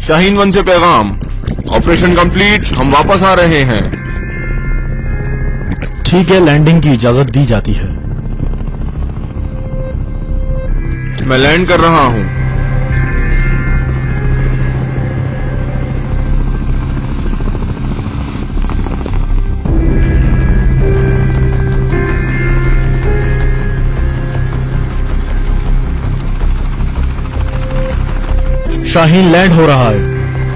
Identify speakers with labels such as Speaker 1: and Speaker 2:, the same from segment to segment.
Speaker 1: शाहीन 1 से पैगाम, operation complete, हम वापस आ रहे हैं।
Speaker 2: ठीक है, लैंडिंग की इजाजत दी जाती है।
Speaker 1: मैं लैंड कर रहा हूं।
Speaker 2: शाहीन लैंड हो रहा है।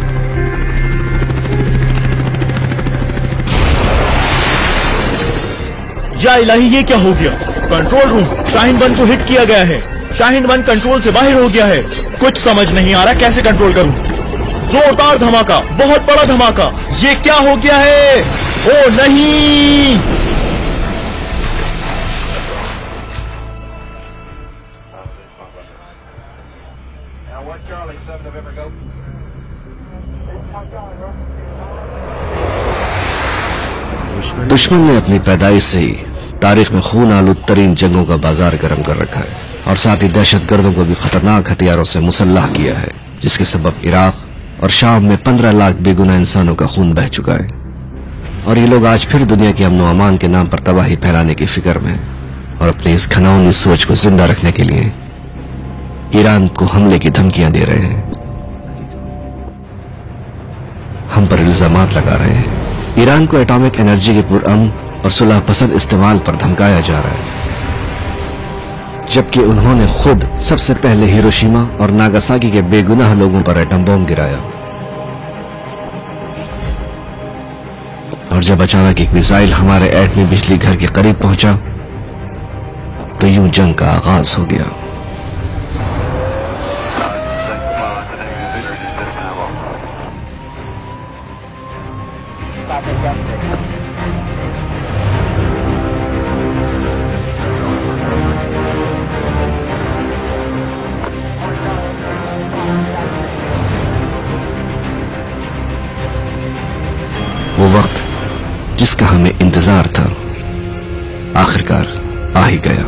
Speaker 2: या इलाही, ये क्या हो गया? कंट्रोल रूम, शाहीन 1 को हिट किया गया है। शाहीन 1 कंट्रोल से बाहर हो गया है। कुछ समझ नहीं आ रहा कैसे कंट्रोल करूं। जोरदार धमाका, बहुत बड़ा धमाका। ये क्या हो गया है? ओ नहीं!
Speaker 3: दुश्मन ने अपनी पैदाइश से ही तारीख में खून आलूद तरीन जंगों का बाजार गर्म कर रखा है और साथ ही दहशतगर्दों को भी खतरनाक हथियारों से मुसल्लाह किया है, जिसके सबब इराक और शाम में 15 लाख बेगुनाह इंसानों का खून बह चुका है। और ये लोग आज फिर दुनिया के अमन अमान के नाम पर तबाही फैलाने की फिक्र में और अपनी इस घिनौनी सोच को जिंदा रखने के लिए ईरान को हमले की धमकियां दे रहे हैं, हम पर इल्जामात लगा रहे हैं। ईरान को एटॉमिक एनर्जी के पुरअमन और सुलह पसंद इस्तेमाल पर धमकाया जा रहा है, जबकि उन्होंने खुद सबसे पहले हिरोशिमा और नागासाकी के बेगुनाह लोगों पर एटम बम गिराया। और जब अचानक एक मिसाइल हमारे एटमी बिजली घर के करीब पहुंचा तो यूं जंग का आगाज हो गया। वो वक्त जिसका हमें इंतजार था आखिरकार आ ही गया।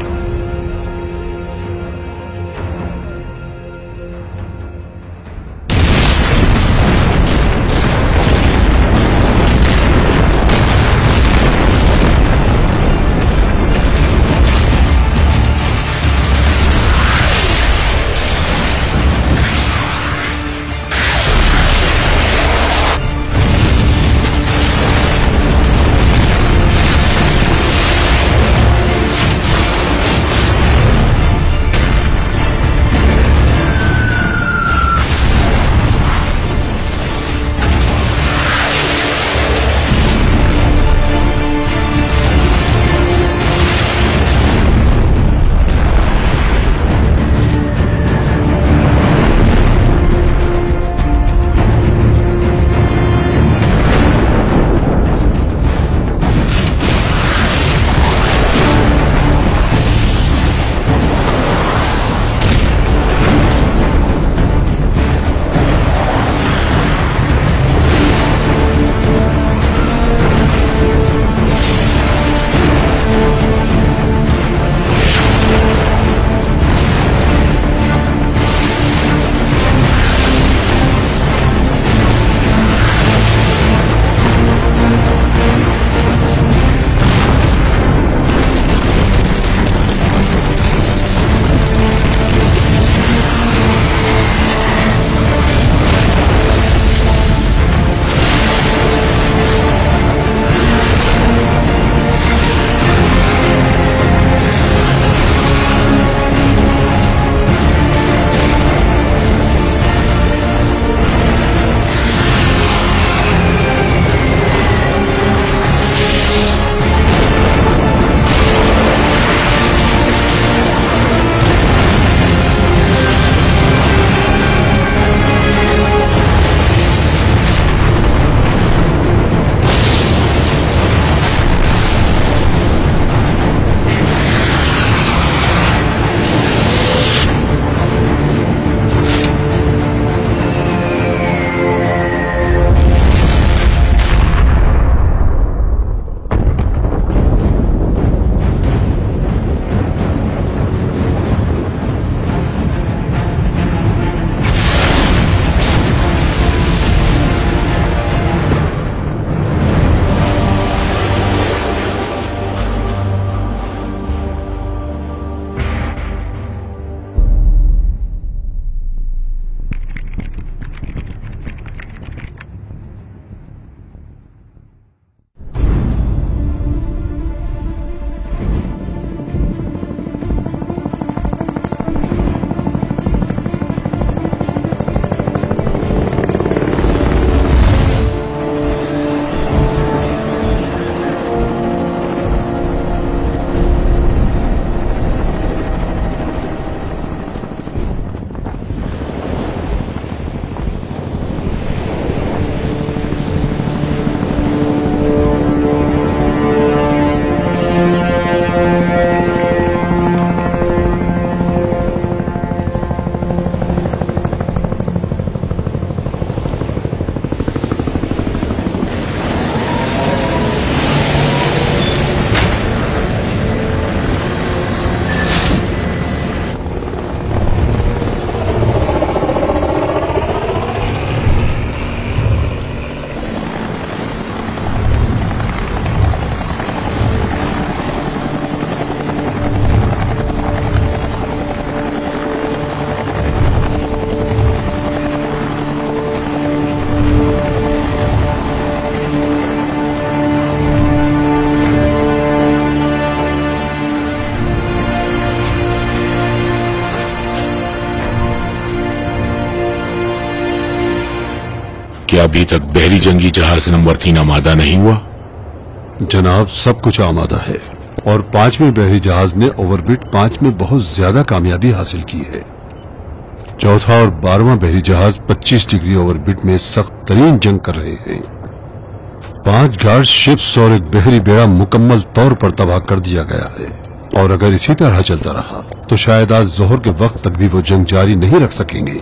Speaker 1: क्या अभी तक बहरी जंगी जहाज नंबर 3 आमादा नहीं हुआ?
Speaker 4: जनाब, सब कुछ आमादा है और 5वें बहरी जहाज ने ओवरबिट 5 में बहुत ज्यादा कामयाबी हासिल की है। चौथा और 12वां बहरी जहाज 25 डिग्री ओवरबिट में सख्त तरीन जंग कर रहे हैं। 5 गार्ड शिप्स और एक बहरी बेड़ा मुकम्मल तौर पर तबाह कर दिया गया है और अगर इसी तरह चलता रहा तो शायद आज जोहर के वक्त तक भी वो जंग जारी नहीं रख सकेंगे।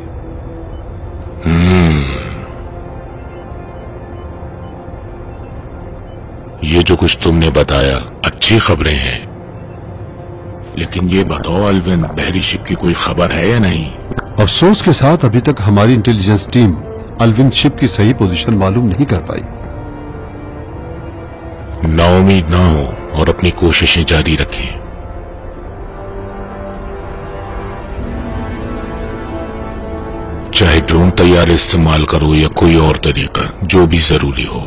Speaker 1: ये जो कुछ तुमने बताया अच्छी खबरें हैं, लेकिन ये बताओ अलविन, बहरी शिप की कोई खबर है या नहीं?
Speaker 4: अफसोस के साथ अभी तक हमारी इंटेलिजेंस टीम अलविन शिप की सही पोजीशन मालूम नहीं कर पाई।
Speaker 1: नाउम्मीद ना हो और अपनी कोशिशें जारी रखें। चाहे ड्रोन तैयार इस्तेमाल करो या कोई और तरीका, जो भी जरूरी हो।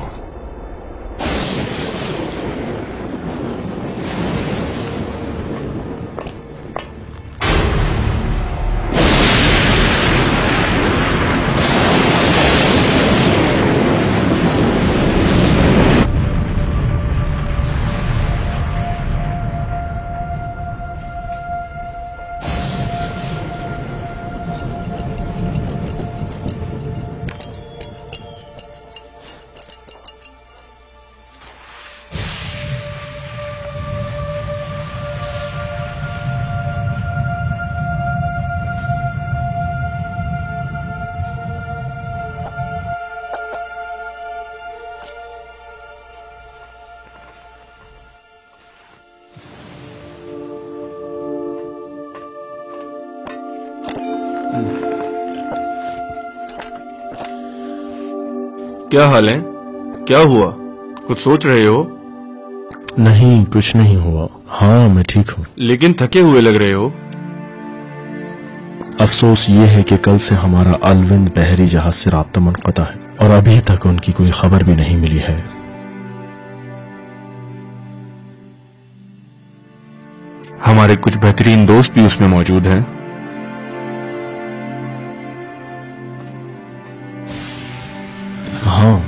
Speaker 2: क्या हाल है? क्या हुआ? कुछ सोच रहे हो?
Speaker 5: नहीं, कुछ नहीं हुआ। हाँ, मैं ठीक हूँ।
Speaker 2: लेकिन थके हुए लग रहे हो।
Speaker 5: अफसोस ये है कि कल से हमारा अलविंद बहरी जहाज से राब्ता मुनक़ता है और अभी तक उनकी कोई खबर भी नहीं मिली है।
Speaker 2: हमारे कुछ बेहतरीन दोस्त भी उसमें मौजूद हैं।
Speaker 5: हाँ,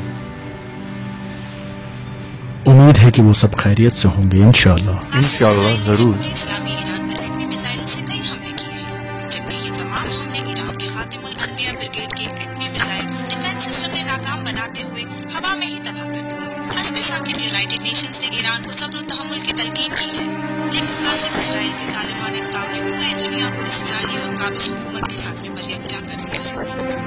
Speaker 5: उम्मीद है कि वो सब खैरियत से होंगे। इंशाअल्लाह
Speaker 2: जरूर।
Speaker 6: इस्लामी ईरान पर एटमी मिसाइलों से कई हमले किए हैं, जबकि ये तमाम हमले ईरान के खातिमुल अनबिया ब्रिगेड के एटमी मिसाइल डिफेंस सिस्टम ने नाकाम बनाते हुए हवा में ही तबाह कर दिए। हस्ब साकिब यूनाइटेड नेशंस ने ईरान को सब्र और तहम्मुल की तलकीन की है, लेकिन कासिम इसराइल के जालिमाना इक़दाम ने पूरी दुनिया को इस जाली और काबिज हुकूमत के हाथ में बरयकजा कर दिया है।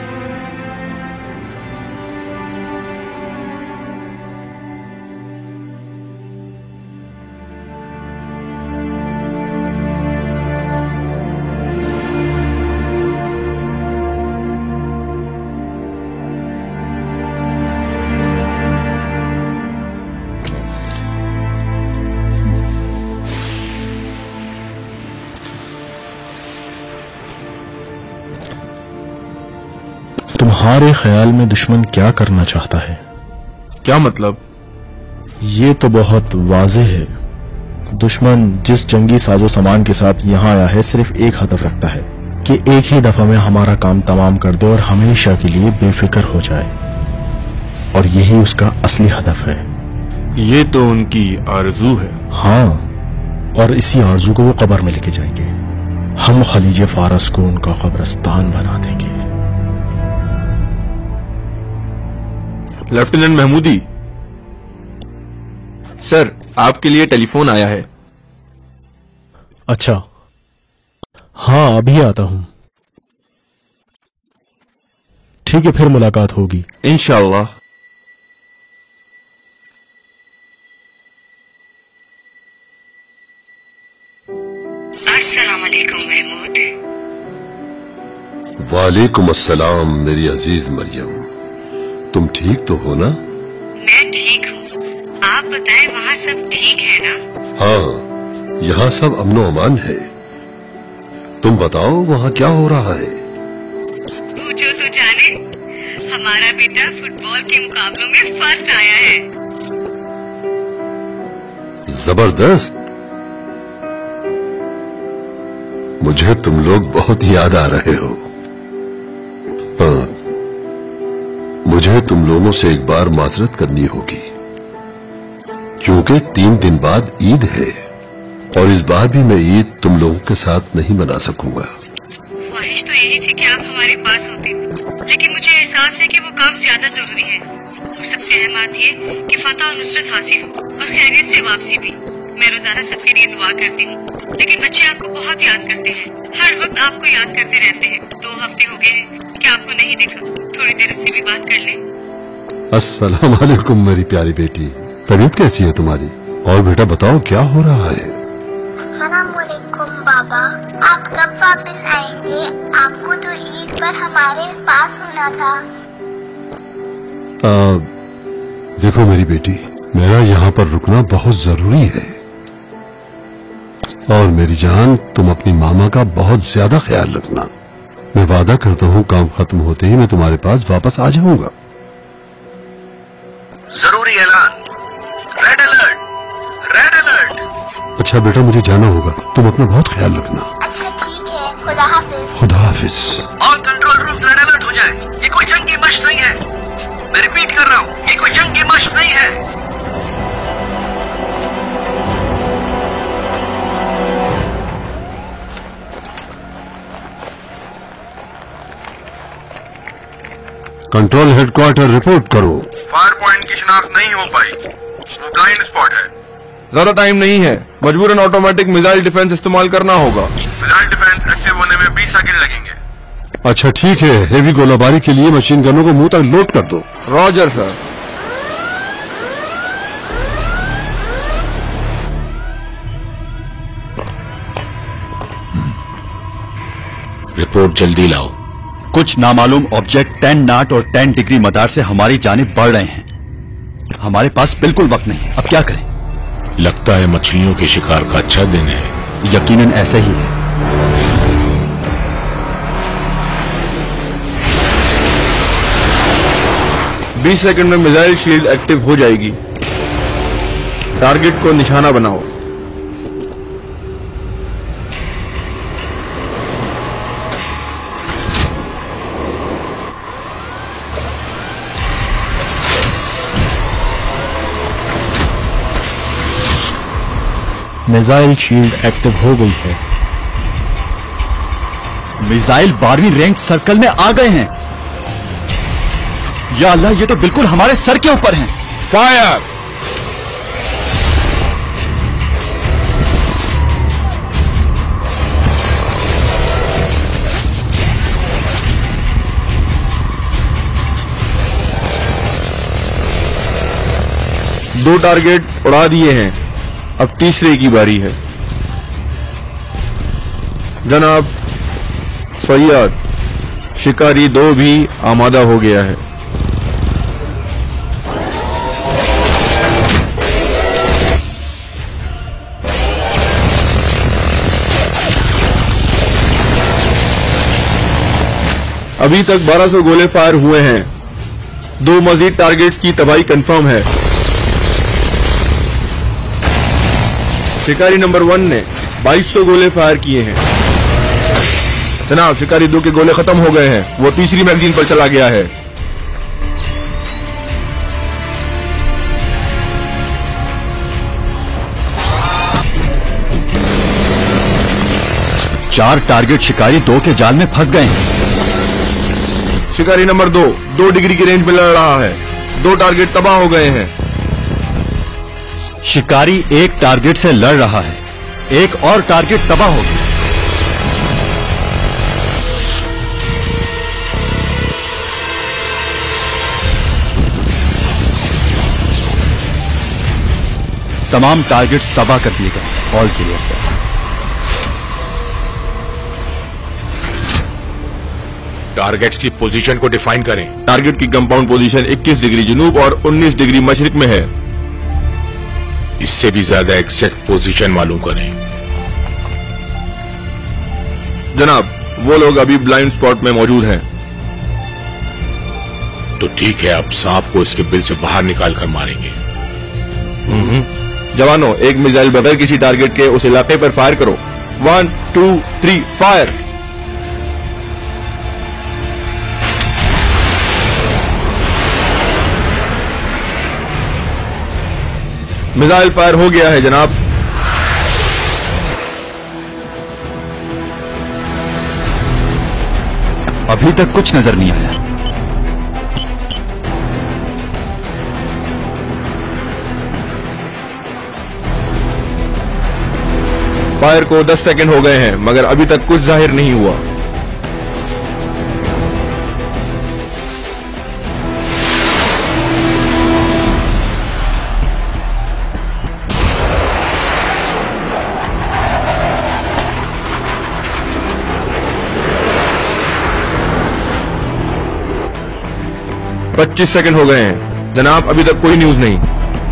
Speaker 5: तुम्हारे ख्याल में दुश्मन क्या करना चाहता है?
Speaker 2: क्या मतलब?
Speaker 5: ये तो बहुत वाज़ेह है। दुश्मन जिस जंगी साजो सामान के साथ यहाँ आया है, सिर्फ एक हदफ रखता है कि एक ही दफा में हमारा काम तमाम कर दे और हमेशा के लिए बेफिक्र हो जाए, और यही उसका असली हदफ है।
Speaker 2: ये तो उनकी आरज़ू है।
Speaker 5: हाँ, और इसी आरज़ू को वो कब्र में लेके जाएंगे। हम खलीज फारस को उनका कब्रिस्तान बना देंगे।
Speaker 2: लेफ्टिनेंट महमूदी सर, आपके लिए टेलीफोन आया है।
Speaker 5: अच्छा, हाँ, अभी आता हूं। ठीक है, फिर मुलाकात होगी
Speaker 2: इंशाअल्लाह।
Speaker 6: अस्सलाम वालेकुम महमूद।
Speaker 4: वालेकुम अस्सलाम मेरी अजीज मरियम, तुम ठीक तो हो ना?
Speaker 6: मैं ठीक हूँ, आप बताएं वहाँ सब ठीक है ना?
Speaker 4: हाँ, यहाँ सब अमनो अमान है। तुम बताओ वहाँ क्या हो रहा है?
Speaker 6: पूछो तो जाने, हमारा बेटा फुटबॉल के मुकाबलों में फर्स्ट आया है।
Speaker 4: जबरदस्त। मुझे तुम लोग बहुत याद आ रहे हो। हाँ, मुझे तुम लोगों से एक बार माजरत करनी होगी, क्योंकि 3 दिन बाद ईद है और इस बार भी मैं ईद तुम लोगों के साथ नहीं मना सकूंगा।
Speaker 7: ख्वाहिश तो यही थी कि आप हमारे पास होते, लेकिन मुझे एहसास है कि वो काम ज्यादा जरूरी है और सबसे अहम बात ये कि फतह और नुसरत हासिल हो और खैरियत से वापसी भी। मैं रोजाना सबके लिए दुआ करती हूँ, लेकिन बच्चे आपको बहुत याद करते हैं, हर वक्त आपको याद करते रहते हैं। 2 हफ्ते हो गए हैं कि आपको नहीं देखा, थोड़ी देर उससे भी बात कर लें।
Speaker 4: अस्सलाम वालेकुम मेरी प्यारी बेटी, तबीयत कैसी है तुम्हारी? और बेटा बताओ क्या हो रहा है?
Speaker 8: अस्सलाम वालेकुम बाबा, आप कब वापस आएंगे? आपको तो ईद पर हमारे पास होना था।
Speaker 4: देखो मेरी बेटी, मेरा यहाँ पर रुकना बहुत जरूरी है और मेरी जान तुम अपनी मामा का बहुत ज्यादा ख्याल रखना। मैं वादा करता हूँ काम खत्म होते ही मैं तुम्हारे पास वापस आ जाऊंगा।
Speaker 9: जरूरी ऐलान, रेड अलर्ट, रेड अलर्ट।
Speaker 4: अच्छा बेटा मुझे जाना होगा, तुम अपना बहुत ख्याल रखना।
Speaker 8: अच्छा ठीक है, खुदा हाफिज।
Speaker 4: खुदा हाफिज।
Speaker 9: All control rooms red alert हो जाए। ये कोई जंग की मशक नहीं है, मैं रिपीट कर रहा हूँ, ये कोई जंग की मशक नहीं है।
Speaker 4: कंट्रोल हेडक्वार्टर रिपोर्ट करो।
Speaker 10: फायर पॉइंट की शिनाख्त नहीं हो पाई, वो ब्लाइंड स्पॉट है।
Speaker 2: ज्यादा टाइम नहीं है, मजबूरन ऑटोमेटिक मिसाइल डिफेंस इस्तेमाल करना होगा।
Speaker 10: मिसाइल डिफेंस एक्टिव होने में 20 सेकंड लगेंगे।
Speaker 4: अच्छा ठीक है, हेवी गोलाबारी के लिए मशीन गनों को मुंह तक लोड कर दो।
Speaker 2: Roger sir.
Speaker 1: रिपोर्ट जल्दी लाओ।
Speaker 11: कुछ नामालूम ऑब्जेक्ट 10 नॉट और 10 डिग्री मदार से हमारी जानिब बढ़ रहे हैं। हमारे पास बिल्कुल वक्त नहीं है, अब क्या करें?
Speaker 1: लगता है मछलियों के शिकार का अच्छा दिन है।
Speaker 11: यकीनन ऐसा ही है।
Speaker 2: बीस सेकंड में मिसाइल शील्ड एक्टिव हो जाएगी। टारगेट को निशाना बनाओ।
Speaker 5: मिसाइल शील्ड एक्टिव हो गई है।
Speaker 11: मिसाइल 12वीं रैंक सर्कल में आ गए हैं। या अल्लाह, ये तो बिल्कुल हमारे सर के ऊपर हैं।
Speaker 2: फायर! दो टारगेट उड़ा दिए हैं, अब तीसरे की बारी है। जनाब सैयद, शिकारी 2 भी आमादा हो गया है। अभी तक 1200 गोले फायर हुए हैं। 2 मजीद टारगेट्स की तबाही कंफर्म है। शिकारी नंबर 1 ने 2200 गोले फायर किए हैं। जनाब शिकारी 2 के गोले खत्म हो गए हैं, वो तीसरी मैगजीन पर चला गया है।
Speaker 11: चार टारगेट शिकारी 2 के जाल में फंस गए हैं।
Speaker 2: शिकारी नंबर 2 डिग्री की रेंज में लड़ रहा है। 2 टारगेट तबाह हो गए हैं।
Speaker 11: शिकारी 1 टारगेट से लड़ रहा है, एक और टारगेट तबाह हो गया। तमाम टारगेट्स तबाह कर दिए गए। All clear sir.
Speaker 1: टारगेट्स की पोजीशन को डिफाइन करें।
Speaker 2: टारगेट की कंपाउंड पोजीशन 21 डिग्री जनूब और 19 डिग्री मशरिक में है।
Speaker 1: इससे भी ज्यादा एग्जैक्ट पोजीशन मालूम करें।
Speaker 2: जनाब वो लोग अभी ब्लाइंड स्पॉट में मौजूद हैं।
Speaker 1: तो ठीक है, अब सांप को इसके बिल से बाहर निकाल कर मारेंगे।
Speaker 2: जवानों, एक मिसाइल बगैर किसी टारगेट के उस इलाके पर फायर करो। 1 2 3 फायर। मिसाइल फायर हो गया है जनाब।
Speaker 11: अभी तक कुछ नजर नहीं आया।
Speaker 2: फायर को 10 सेकंड हो गए हैं मगर अभी तक कुछ जाहिर नहीं हुआ। पच्चीस सेकंड हो गए हैं जनाब, अभी तक कोई न्यूज नहीं।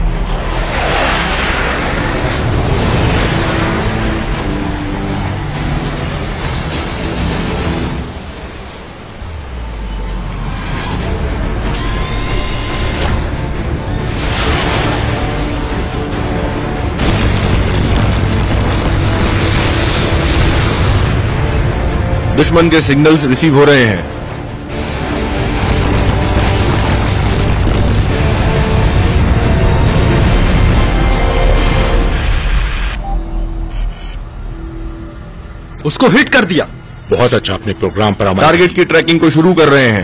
Speaker 2: दुश्मन के सिग्नल्स रिसीव हो रहे हैं।
Speaker 11: उसको हिट कर दिया।
Speaker 1: बहुत अच्छा, अपने प्रोग्राम पर अमल।
Speaker 2: टारगेट की ट्रैकिंग को शुरू कर रहे हैं।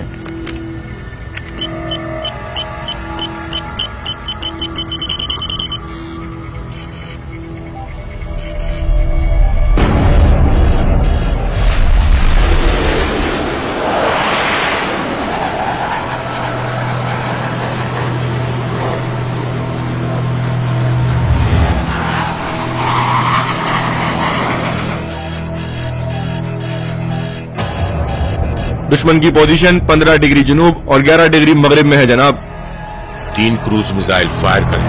Speaker 2: दुश्मन की पोजीशन 15 डिग्री जनूब और 11 डिग्री मगरिब में है जनाब।
Speaker 1: 3 क्रूज मिसाइल फायर करें।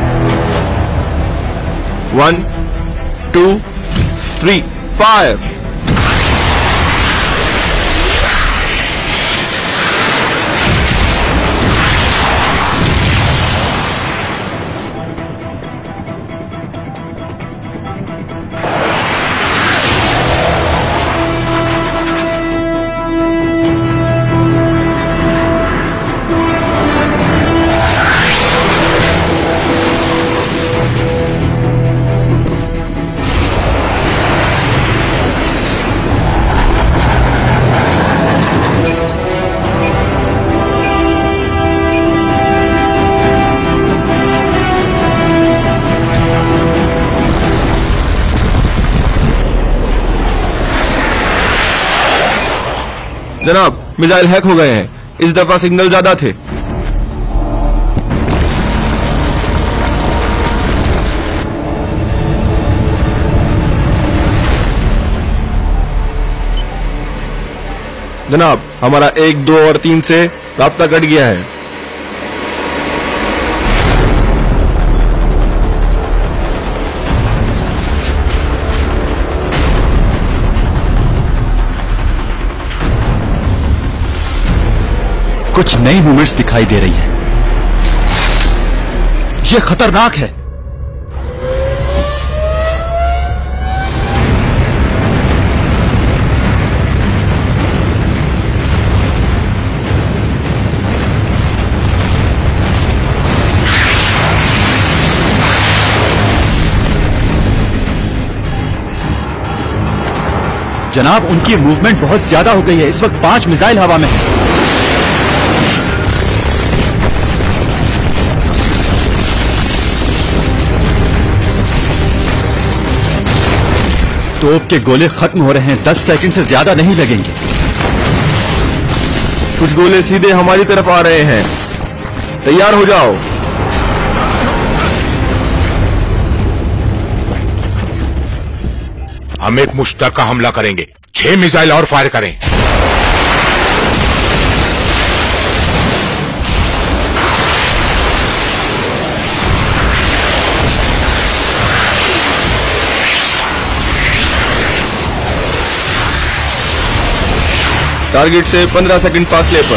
Speaker 2: 1 2 3 फायर। जनाब, मिसाइल हैक हो गए हैं। इस दफा सिग्नल ज्यादा थे। जनाब, हमारा 1, 2 और 3 से राब्ता कट गया है।
Speaker 11: कुछ नई मूवमेंट्स दिखाई दे रही हैं। यह खतरनाक है। जनाब, उनकी मूवमेंट बहुत ज्यादा हो गई है। इस वक्त 5 मिसाइल हवा में है। तोप के गोले खत्म हो रहे हैं। 10 सेकंड से ज्यादा नहीं लगेंगे।
Speaker 2: कुछ गोले सीधे हमारी तरफ आ रहे हैं। तैयार हो जाओ।
Speaker 1: हम एक मुश्तरका हमला करेंगे। 6 मिसाइल और फायर करें।
Speaker 2: टारगेट से 15 सेकंड फासले पर।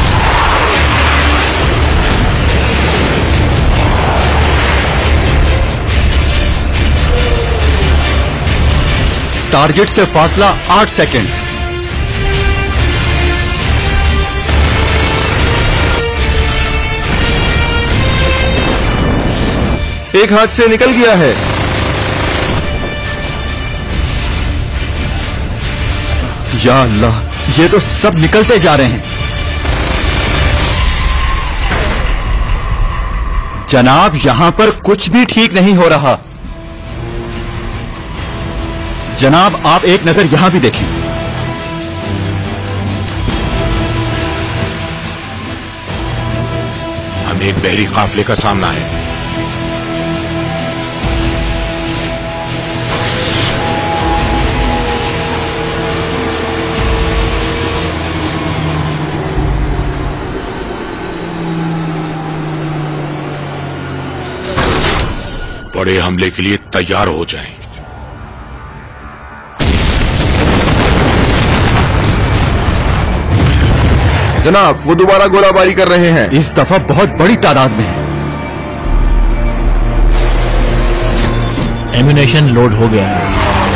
Speaker 11: टारगेट से फासला 8 सेकंड।
Speaker 12: एक हाथ से निकल गया है।
Speaker 11: या अल्लाह, ये तो सब निकलते जा रहे हैं। जनाब, यहां पर कुछ भी ठीक नहीं हो रहा। जनाब, आप एक नजर यहां भी देखें।
Speaker 1: हमें एक बहरी काफिले का सामना है। बड़े हमले के लिए तैयार हो जाएं।
Speaker 12: जनाब, वो दोबारा गोलाबारी कर रहे हैं।
Speaker 11: इस दफा बहुत बड़ी तादाद में है।
Speaker 5: एम्यूनेशन लोड हो गया है।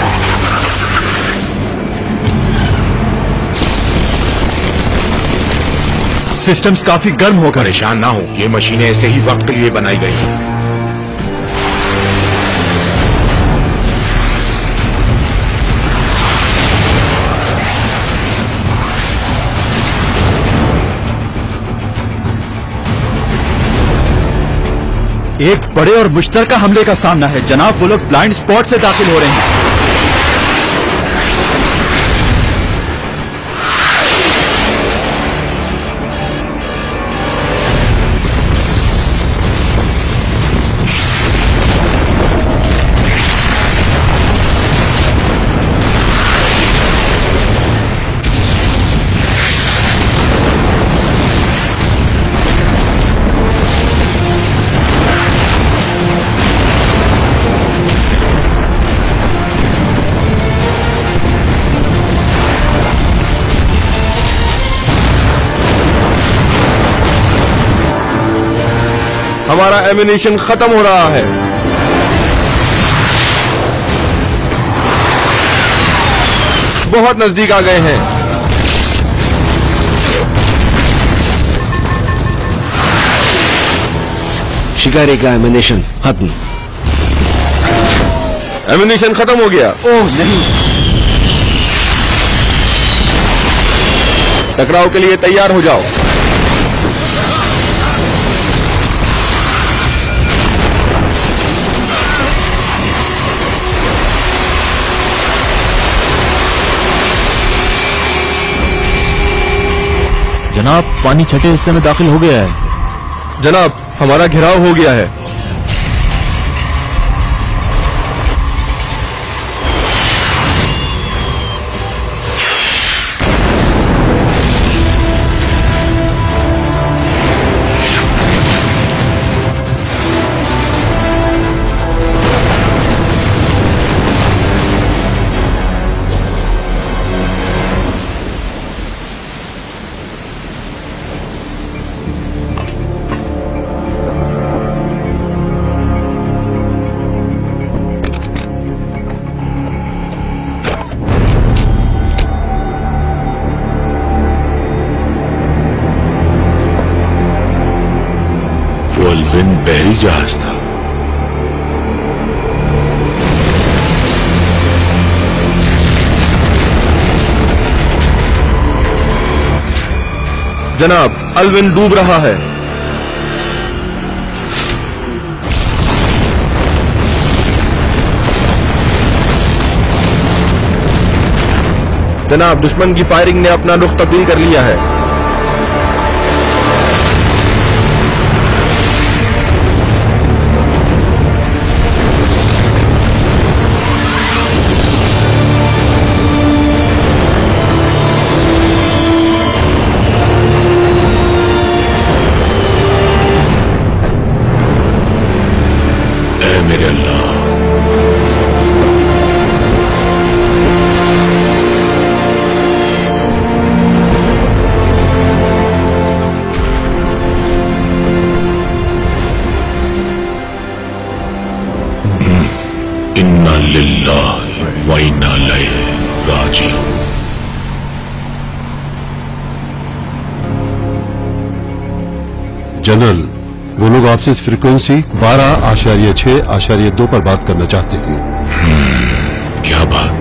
Speaker 11: सिस्टम्स काफी गर्म हो गए।
Speaker 1: परेशान ना हो, ये मशीनें ऐसे ही वक्त के लिए बनाई गई हैं।
Speaker 11: एक बड़े और मुश्तरका हमले का सामना है। जनाब, वो लोग ब्लाइंड स्पॉट से दाखिल हो रहे हैं।
Speaker 12: हमारा एम्यूनेशन खत्म हो रहा है। बहुत नजदीक आ गए हैं।
Speaker 3: शिकारी का एम्यूनेशन खत्म।
Speaker 12: एम्यूनेशन खत्म हो गया।
Speaker 11: ओह नहीं।
Speaker 12: टकराव के लिए तैयार हो जाओ।
Speaker 5: जनाब, पानी छठे हिस्से में दाखिल हो गया है।
Speaker 12: जनाब, हमारा घेराव हो गया है।
Speaker 1: बहरी जहाज था।
Speaker 12: जनाब, अल्विन डूब रहा है। जनाब, दुश्मन की फायरिंग ने अपना रुख तब्दील कर लिया है।
Speaker 1: मेरे अल्लाह, इन्ना लिल्लाहि व इन्ना इलैहि राजिऊन।
Speaker 4: जनरल, वो लोग आपसे इस फ्रीक्वेंसी 12.6.2 पर बात करना चाहते हैं।
Speaker 1: क्या बात?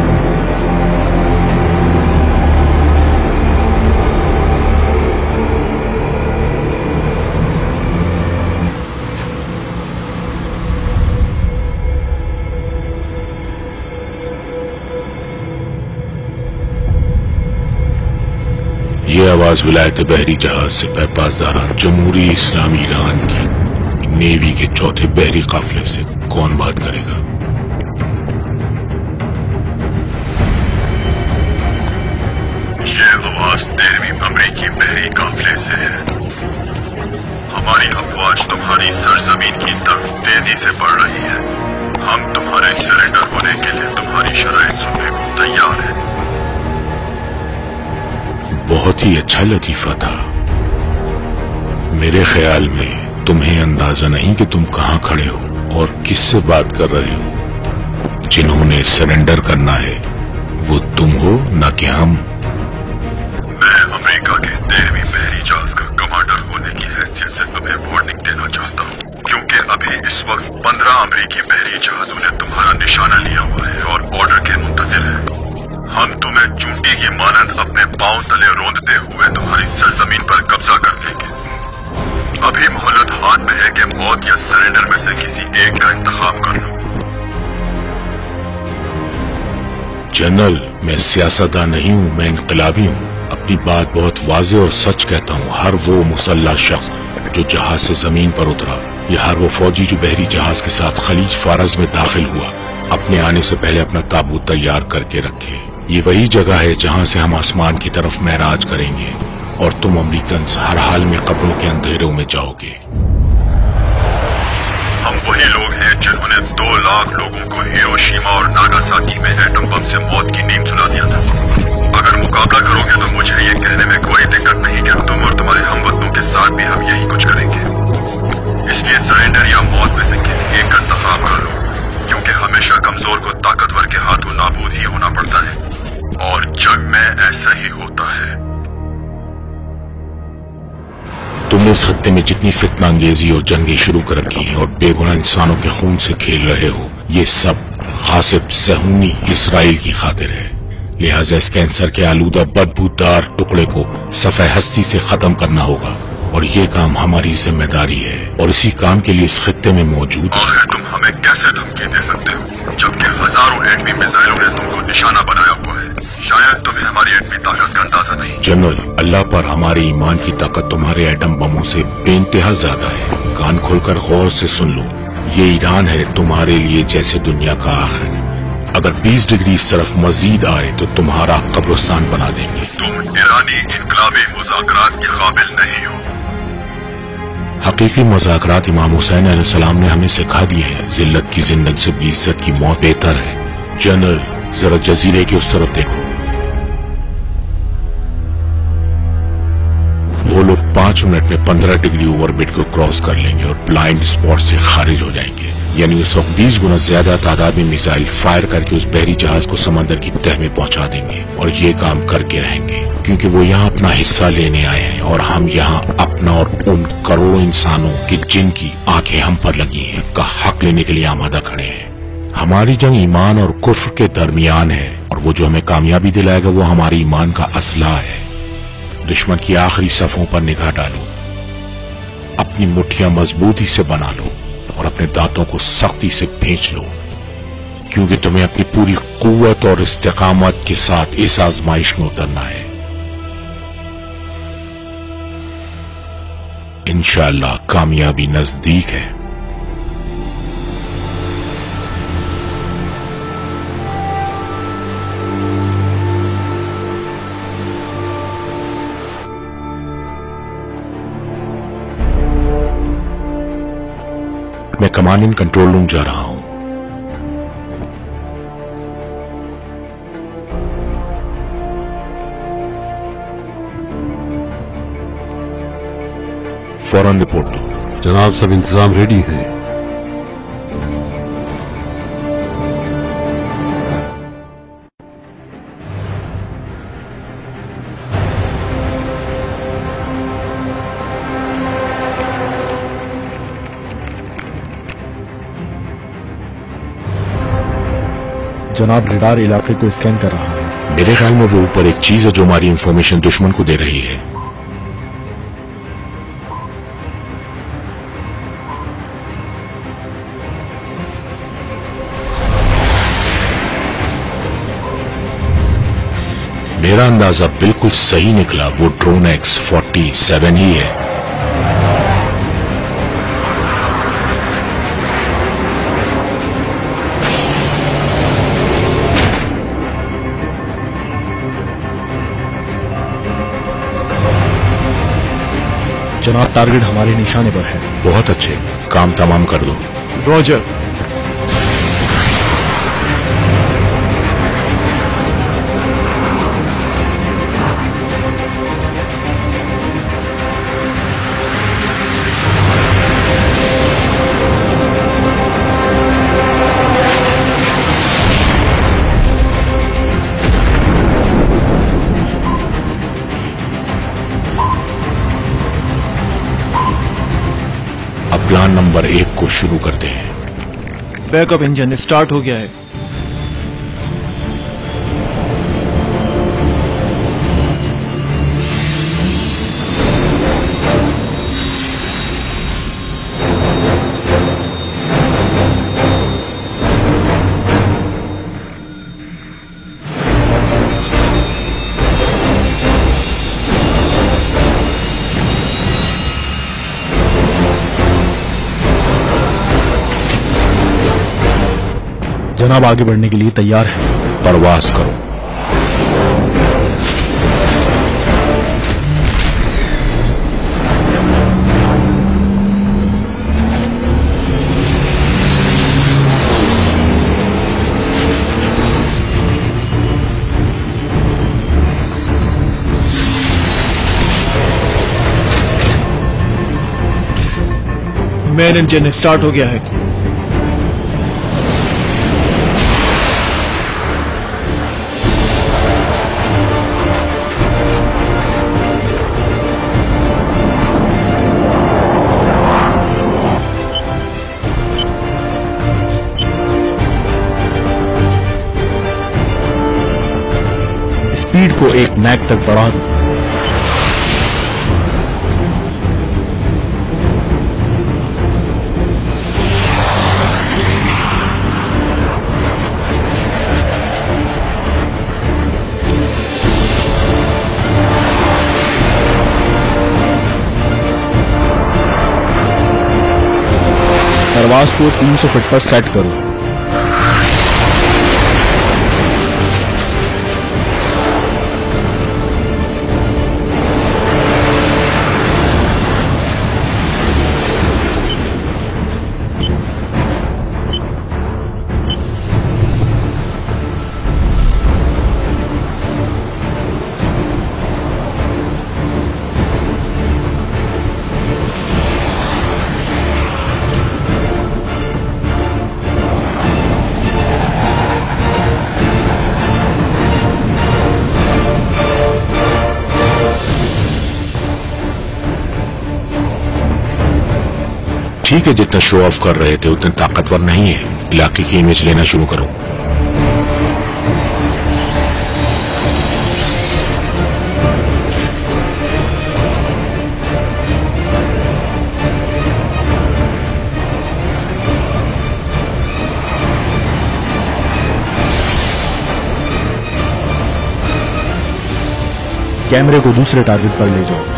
Speaker 1: ये आवाज विलायत बहरी जहाज से पैपासदारा जमहूरी इस्लामी ईरान की नेवी के चौथे बहरी काफिले से कौन बात करेगा?
Speaker 10: ये आवाज 13वीं अमेरिकी बहरी काफिले से है। हमारी अफवाज तुम्हारी सरजमीन की तरफ तेजी से बढ़ रही है। हम तुम्हारे सरेंडर होने के लिए तुम्हारी शराइत सुनने को तैयार हैं।
Speaker 1: बहुत ही अच्छा लतीफा था। मेरे ख्याल में तुम्हें अंदाजा नहीं कि तुम कहां खड़े हो और किससे बात कर रहे हो। जिन्होंने सरेंडर करना है वो तुम हो, न कि हम।
Speaker 10: मैं अमेरिका के 13वीं बहरी जहाज का कमांडर होने की हैसियत से तुम्हें वार्निंग देना चाहता हूँ, क्योंकि अभी इस वक्त 15 अमेरिकी बहरी जहाजों ने तुम्हारा निशाना लिया हुआ है और ऑर्डर के मुंतजिर है। हम तुम्हें चूंटी की मानंद अपने पांव तले रोंदते हुए तुम्हारी सरजमीन पर कब्जा कर लेंगे। अभी मोहलत हाथ में है कि मौत या सरेंडर में से किसी एक का इंतखाब कर लो।
Speaker 1: जनरल, मैं सियासतदान नहीं हूँ, मैं इनकलाबी हूँ। अपनी बात बहुत वाज़ेह और सच कहता हूँ। हर वो मुसल्लह शख्स जो जहाज से जमीन पर उतरा या हर वो फौजी जो बहरी जहाज के साथ खलीज फारज में दाखिल हुआ, अपने आने से पहले अपना ताबूत तैयार करके रखे। ये वही जगह है जहां से हम आसमान की तरफ महराज करेंगे और तुम अमेरिकन हर हाल में कब्रों के अंधेरों में जाओगे।
Speaker 10: हम वही लोग हैं जिन्होंने 2 लाख लोगों को हिरोशिमा और नागासाकी में एटम बम से मौत की नींद सुला दिया था। अगर मुकाबला करोगे तो मुझे ये कहने में कोई दिक्कत नहीं कि तुम और तुम्हारे हमवतनों के साथ भी हम यही कुछ करेंगे। इसलिए सरेंडर या मौत में से किसी एक का इंतखाब कर लो, क्योंकि हमेशा कमजोर को ताकतवर के हाथों नाबूद ही होना पड़ता है और जंग में ऐसा ही होता है।
Speaker 1: तुमने इस खत्ते में जितनी फितना अंगेजी और जंगें शुरू कर रखी हैं और बेगुनाह इंसानों के खून से खेल रहे हो, ये सब गासिब सहूनी इसराइल की खातिर है। लिहाजा इस कैंसर के आलूदा बदबूदार टुकड़े को सफ़े हस्ती से खत्म करना होगा और ये काम हमारी जिम्मेदारी है और इसी काम के लिए इस खत्ते में मौजूद
Speaker 10: आखिर तुम हमें कैसे धमकी दे सकते हो जबकि हजारों एटमी मिसाइलों ने तुमको निशाना बनाया हुआ है? शायद तुम्हें हमारी एटमी ताकत का अंदाजा नहीं।
Speaker 1: जनरल, अल्लाह पर हमारे ईमान की ताकत तुम्हारे एटम बमों से बेइंतहा ज्यादा है। कान खोलकर गौर से सुन लो, ये ईरान है तुम्हारे लिए जैसे दुनिया का आखिर। अगर 20 डिग्री इस तरफ मजीद आए तो तुम्हारा कब्रिस्तान बना देंगे।
Speaker 10: तुम ईरानी इनकलाबी मुज़ाकरात के काबिल नहीं हो।
Speaker 1: हकीकी मुज़ाकरात इमाम हुसैन अलैहिस्सलाम ने हमें सिखा दिए हैं। जिल्लत की जिंदगी से बेइज्जत की मौत बेहतर है। जनरल, जरा जजीरे की उस तरफ देखो। वो लोग 5 मिनट में 15 डिग्री ओवरबिट को क्रॉस कर लेंगे और ब्लाइंड स्पॉट से खारिज हो जाएंगे। यानी उस वक्त 20 गुना ज्यादा तादाद में मिसाइल फायर करके उस बहरी जहाज को समंदर की तह में पहुंचा देंगे और ये काम करके रहेंगे, क्योंकि वो यहाँ अपना हिस्सा लेने आए हैं और हम यहाँ अपना और उन करोड़ों इंसानों की जिनकी आंखें हम पर लगी हैं का हक लेने के लिए आमादा खड़े हैं। हमारी जंग ईमान और कुफ्र के दरमियान है और वो जो हमें कामयाबी दिलाएगा वो हमारे ईमान का असला है। दुश्मन की आखिरी सफों पर निगाह डालो, अपनी मुट्ठियां मजबूती से बना लो और अपने दांतों को सख्ती से भींच लो, क्योंकि तुम्हें अपनी पूरी कुव्वत और इस्तेकामत के साथ इस आजमाइश में उतरना है। इंशाअल्लाह कामयाबी नजदीक है। मैं कमांड इन कंट्रोल रूम जा रहा हूं। फौरन रिपोर्ट दो।
Speaker 4: जनाब, सब इंतजाम रेडी है।
Speaker 5: जनाब रडार इलाके को स्कैन कर रहा है।
Speaker 1: मेरे ख्याल में वो ऊपर एक चीज है जो हमारी इंफॉर्मेशन दुश्मन को दे रही है। मेरा अंदाजा बिल्कुल सही निकला, वो ड्रोन X-47 ही है।
Speaker 5: जनाब टारगेट हमारे निशाने पर है।
Speaker 1: बहुत अच्छे, काम तमाम कर दो।
Speaker 2: रॉजर।
Speaker 1: प्लान नंबर 1 को शुरू करते हैं।
Speaker 2: बैकअप इंजन स्टार्ट हो गया है।
Speaker 5: जनाब आगे बढ़ने के लिए तैयार है।
Speaker 1: परवास करो।
Speaker 2: मेन इंजन स्टार्ट हो गया है।
Speaker 5: स्पीड को 1 मैक तक बढ़ा दो। परवाज को 300 फीट पर सेट करो।
Speaker 1: ठीक है, जितना शो ऑफ कर रहे थे उतने ताकतवर नहीं है। इलाके की इमेज लेना शुरू करो।
Speaker 5: कैमरे को दूसरे टारगेट पर ले जाओ।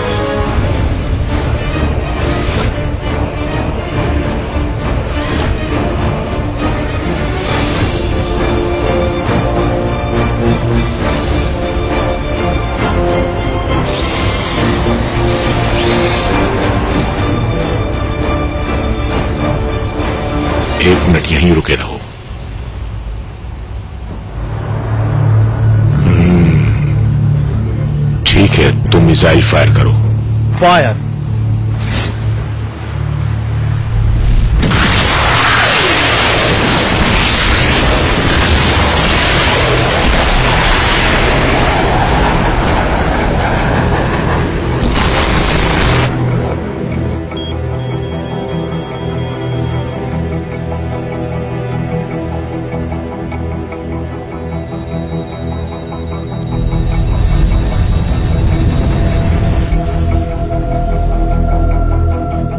Speaker 1: एक मिनट यहीं रुके रहो। ठीक है, तुम मिसाइल फायर करो।
Speaker 2: फायर।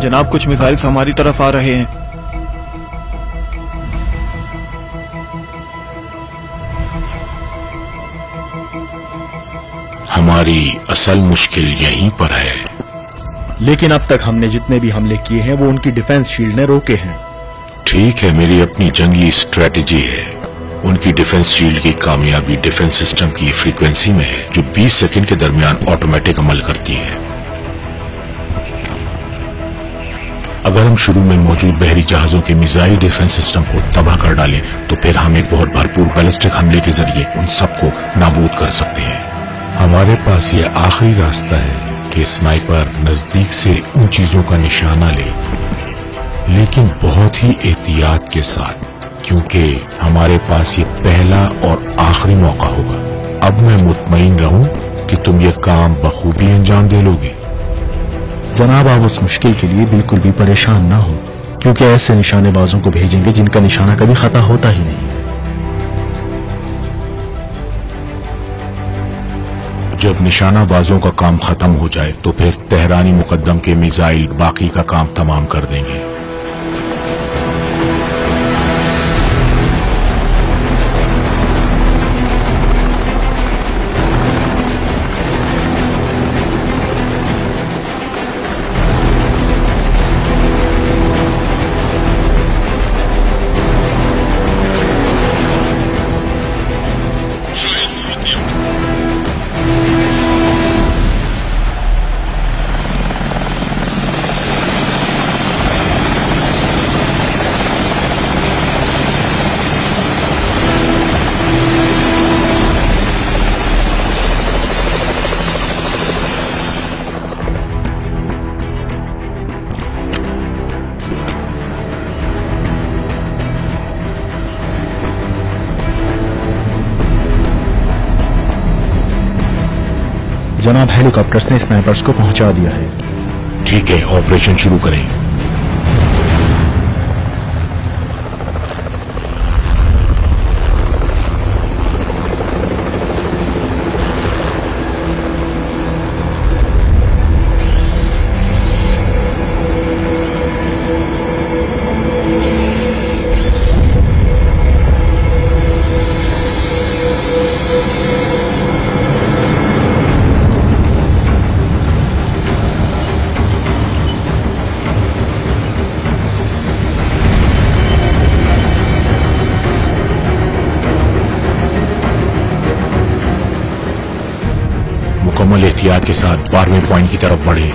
Speaker 2: जनाब, कुछ मिसाइल्स हमारी तरफ आ रहे हैं।
Speaker 1: हमारी असल मुश्किल यहीं पर है।
Speaker 5: लेकिन अब तक हमने जितने भी हमले किए हैं वो उनकी डिफेंस शील्ड ने रोके हैं।
Speaker 1: ठीक है, मेरी अपनी जंगी स्ट्रेटेजी है। उनकी डिफेंस शील्ड की कामयाबी डिफेंस सिस्टम की फ्रीक्वेंसी में है, जो 20 सेकंड के दरमियान ऑटोमेटिक अमल करती है। अगर हम शुरू में मौजूद बहरी जहाजों के मिसाइल डिफेंस सिस्टम को तबाह कर डालें तो फिर हम एक बहुत भरपूर बैलिस्टिक हमले के जरिए उन सबको नाबूद कर सकते हैं।
Speaker 13: हमारे पास ये आखिरी रास्ता है कि स्नाइपर नजदीक से उन चीजों का निशाना ले, लेकिन बहुत ही एहतियात के साथ, क्योंकि हमारे पास ये पहला और आखिरी मौका होगा। अब मैं मुतमईन रहूं कि तुम ये काम बखूबी अंजाम दे लोगे।
Speaker 5: जनाब, आप उस मुश्किल के लिए बिल्कुल भी परेशान ना हो, क्योंकि ऐसे निशानेबाजों को भेजेंगे जिनका निशाना कभी खता होता ही नहीं।
Speaker 1: जब निशानाबाजों का काम खत्म हो जाए तो फिर तेहरानी मुकद्दम के मिसाइल बाकी का काम तमाम कर देंगे।
Speaker 5: जनाब, हेलीकॉप्टर्स ने स्नाइपर्स को पहुंचा दिया है।
Speaker 1: ठीक है, ऑपरेशन शुरू करें। मुकम्मल एहतियात के साथ 12वें पॉइंट की तरफ बढ़े।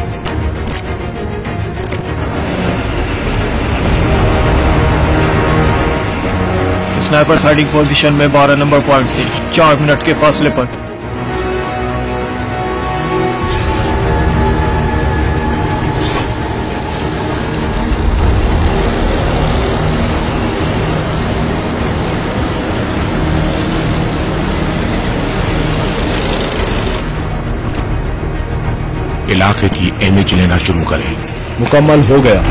Speaker 2: स्नाइपर हाइडिंग पोजीशन में 12 नंबर पॉइंट से 4 मिनट के फासले पर।
Speaker 1: इलाके की इमेज लेना शुरू करें।
Speaker 5: मुकम्मल हो गया।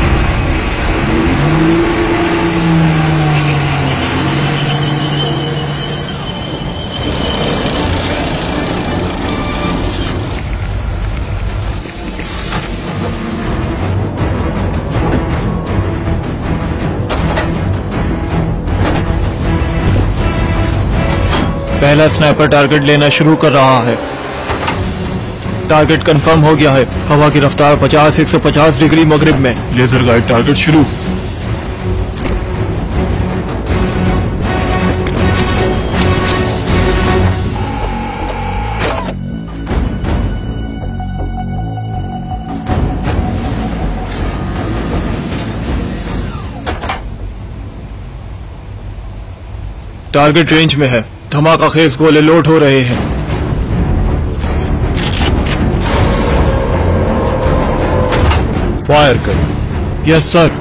Speaker 2: पहला स्नाइपर टारगेट लेना शुरू कर रहा है। टारगेट कंफर्म हो गया है। हवा की रफ्तार 50-150 डिग्री मगरिब में। लेजर गाइड टारगेट शुरू। टारगेट रेंज में है। धमाका खेज गोले लोड हो रहे हैं।
Speaker 5: फायर कर।
Speaker 2: Yes sir.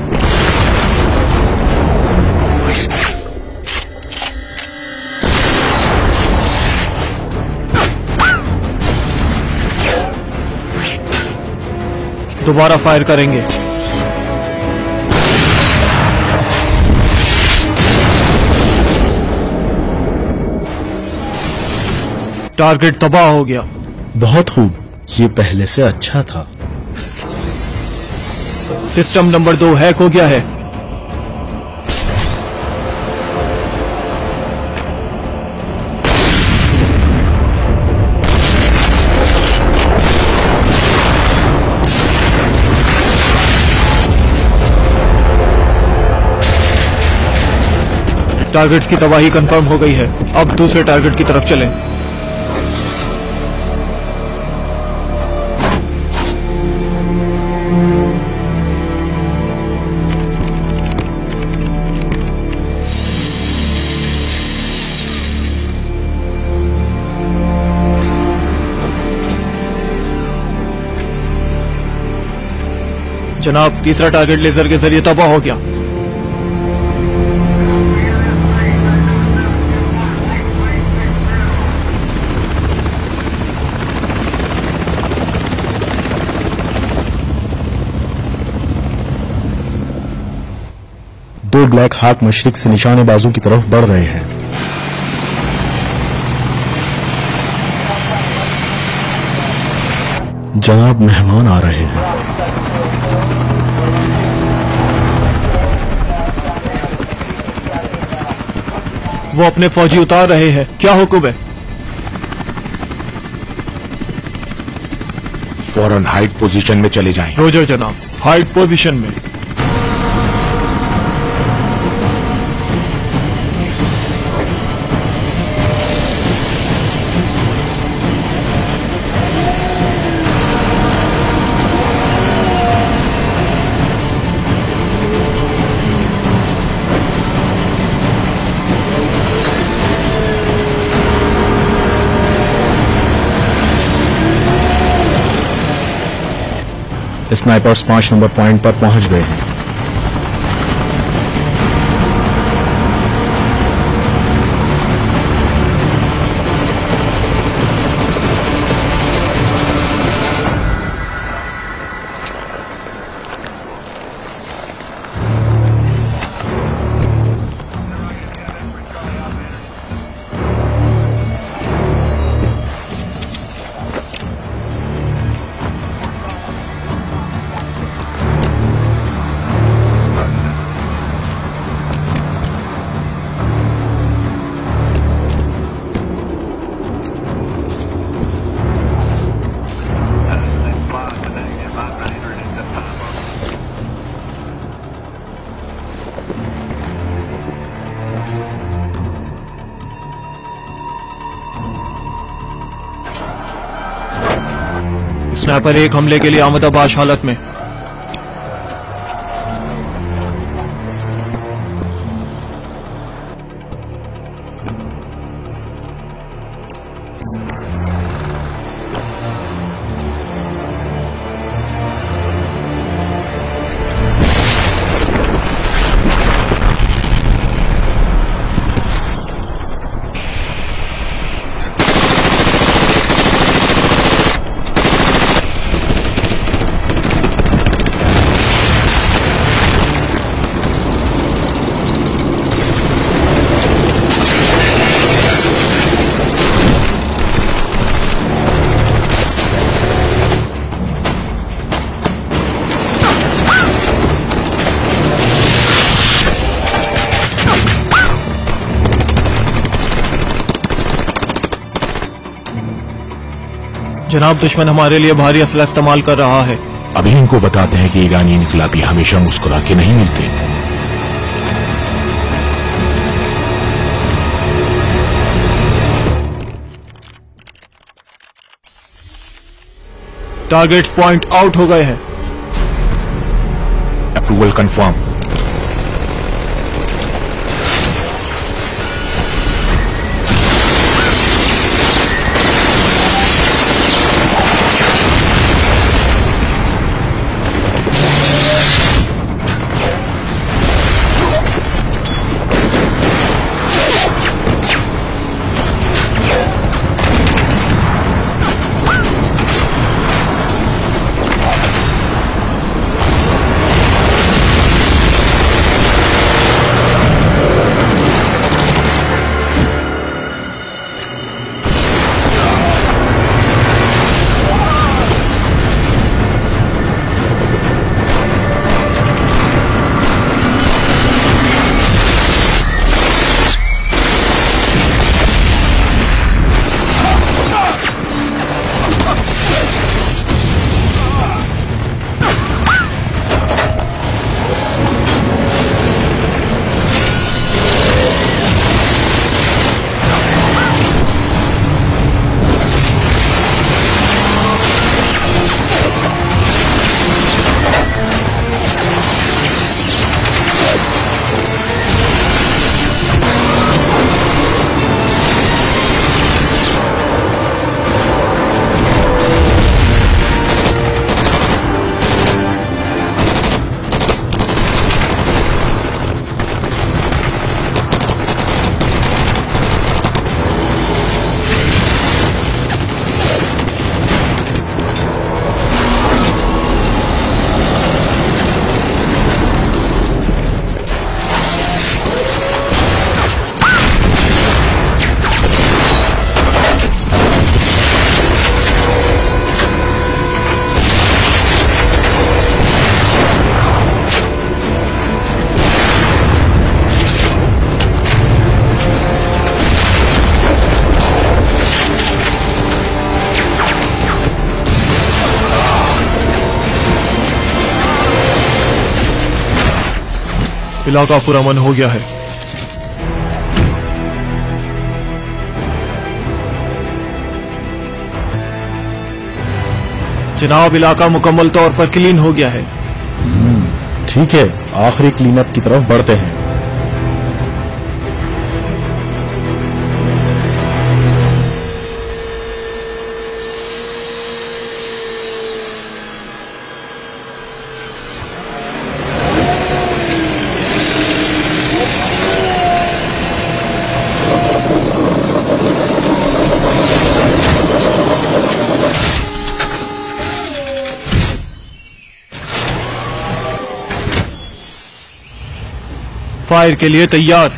Speaker 2: दोबारा फायर करेंगे। टारगेट तबाह हो गया।
Speaker 5: बहुत खूब, ये पहले से अच्छा था।
Speaker 14: सिस्टम नंबर 2 हैक हो गया है। टारगेट्स की तबाही कंफर्म हो गई है। अब दूसरे टारगेट की तरफ चलें। जनाब, तीसरा टारगेट लेजर के जरिए तबाह हो गया।
Speaker 5: दो ब्लैक हाक मशरिक से निशानेबाजों की तरफ बढ़ रहे हैं। जनाब, मेहमान आ रहे हैं।
Speaker 14: वो अपने फौजी उतार रहे हैं। क्या हुक्म है?
Speaker 1: फौरन हाइड पोजीशन में चले जाएं।
Speaker 14: रोजर जनाब, हाइड पोजीशन में।
Speaker 5: स्नाइपर्स 5 नंबर पॉइंट पर पहुंच गए हैं।
Speaker 14: स्नाइपर 1 हमले के लिए आमदाबाश हालत में। जनाब, दुश्मन हमारे लिए भारी असला इस्तेमाल कर रहा है।
Speaker 1: अभी इनको बताते हैं कि ईरानी इनकलाबी हमेशा मुस्कुरा के नहीं मिलते।
Speaker 14: टारगेट्स पॉइंट आउट हो गए हैं।
Speaker 1: Approval confirm.
Speaker 14: इलाका पुरअमन हो गया है। जनाब, इलाका मुकम्मल तौर पर क्लीन हो गया है।
Speaker 5: ठीक है, आखिरी क्लीनअप की तरफ बढ़ते हैं।
Speaker 14: फायर के लिए तैयार।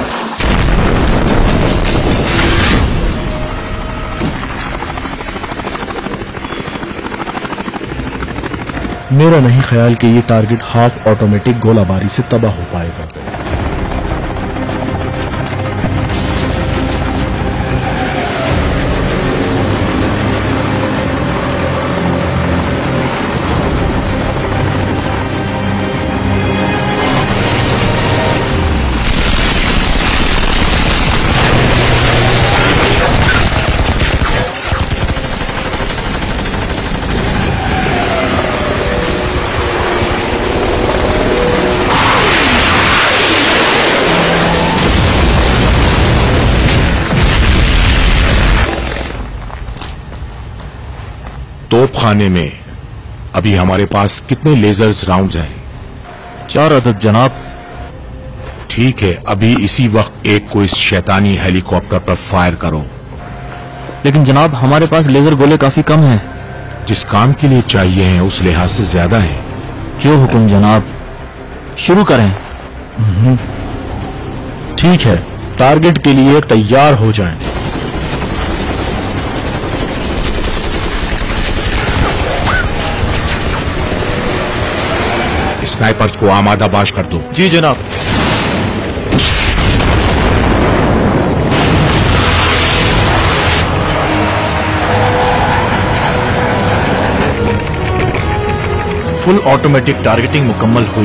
Speaker 5: मेरा नहीं ख्याल कि ये टारगेट हाफ ऑटोमेटिक गोलाबारी से तबाह हो पाएगा।
Speaker 1: तोपखाने में अभी हमारे पास कितने लेजर्स राउंड्स हैं?
Speaker 5: 4 अदद जनाब।
Speaker 1: ठीक है, अभी इसी वक्त एक को इस शैतानी हेलीकॉप्टर पर फायर करो।
Speaker 5: लेकिन जनाब, हमारे पास लेजर गोले काफी कम हैं।
Speaker 1: जिस काम के लिए चाहिए हैं उस लिहाज से ज्यादा है।
Speaker 5: जो हुक्म जनाब। शुरू करें। ठीक है, टारगेट के लिए तैयार हो जाएं।
Speaker 1: स्नाइपर्स को आमादाबाश कर दो।
Speaker 14: जी जनाब।
Speaker 5: फुल ऑटोमेटिक टारगेटिंग मुकम्मल हुई।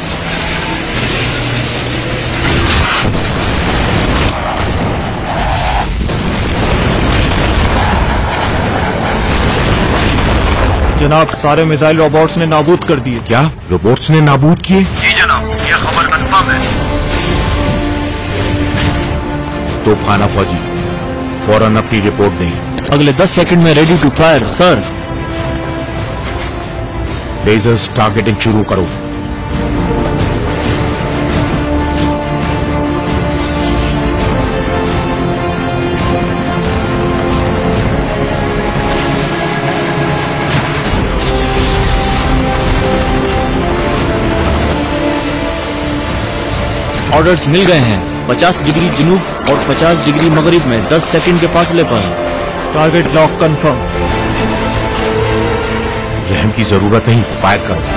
Speaker 14: जनाब, सारे मिसाइल रोबोट्स ने नाबूद कर दिए।
Speaker 1: क्या रोबोट्स ने नाबूद किए?
Speaker 9: जी जनाब, यह खबर कंफर्म है।
Speaker 1: तोपखाना फौजी, फौरन अपनी रिपोर्ट दें।
Speaker 5: अगले 10 सेकंड में ready to fire sir.
Speaker 1: Lasers targeting शुरू करो।
Speaker 5: ऑर्डर्स मिल गए हैं। 50 डिग्री जनूब और 50 डिग्री मगरिब में 10 सेकंड के फासले पर।
Speaker 14: Target lock confirm.
Speaker 1: रहम की जरूरत नहीं, फायर करो।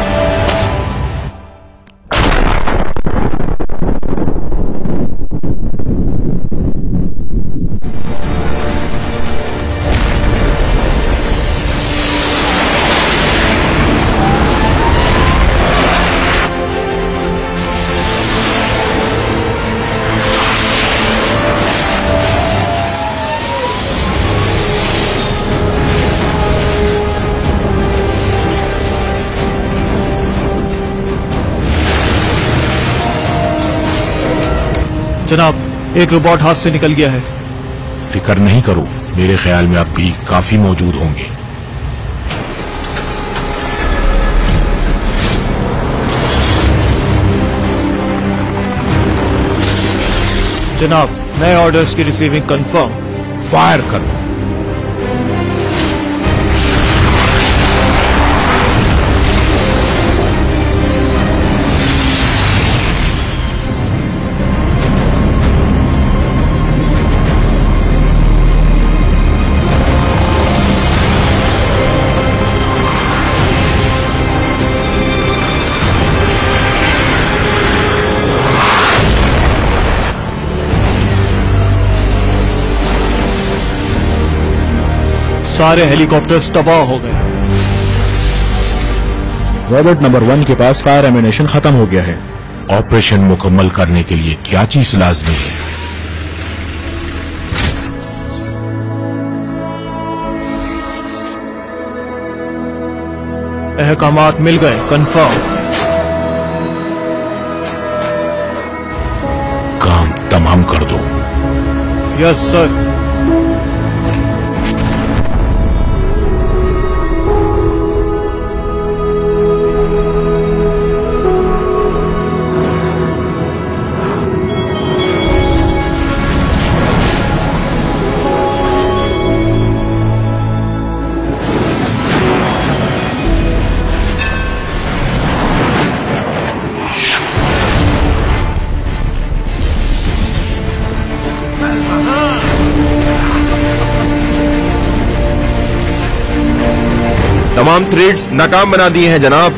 Speaker 14: जनाब, एक रोबोट हाथ से निकल गया है।
Speaker 1: फिक्र नहीं करो, मेरे ख्याल में अब भी काफी मौजूद होंगे।
Speaker 14: जनाब, नए ऑर्डर्स की रिसीविंग कंफर्म।
Speaker 1: फायर करो।
Speaker 14: सारे हेलीकॉप्टर्स तबाह हो गए।
Speaker 5: रॉबर्ट नंबर 1 के पास फायर एमिनेशन खत्म हो गया है।
Speaker 1: ऑपरेशन मुकम्मल करने के लिए क्या चीज लाजमी है?
Speaker 14: अहकामात मिल गए, कंफर्म।
Speaker 1: काम तमाम कर दो।
Speaker 14: Yes sir.
Speaker 12: तमाम थ्रेड्स नाकाम बना दिए हैं जनाब।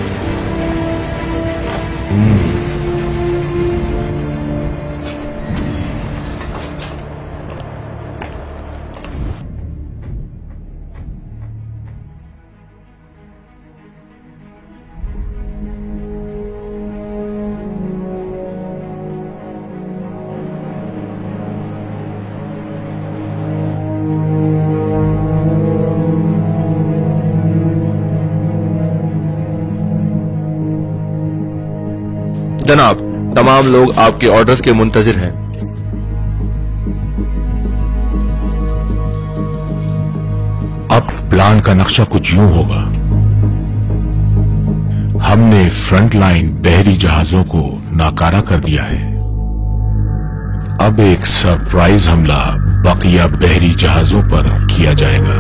Speaker 12: जनाब, तमाम लोग आपके ऑर्डर्स के मुंतजिर हैं।
Speaker 1: अब प्लान का नक्शा कुछ यूं होगा। हमने फ्रंट लाइन बहरी जहाजों को नाकारा कर दिया है। अब एक सरप्राइज हमला बकिया बहरी जहाजों पर किया जाएगा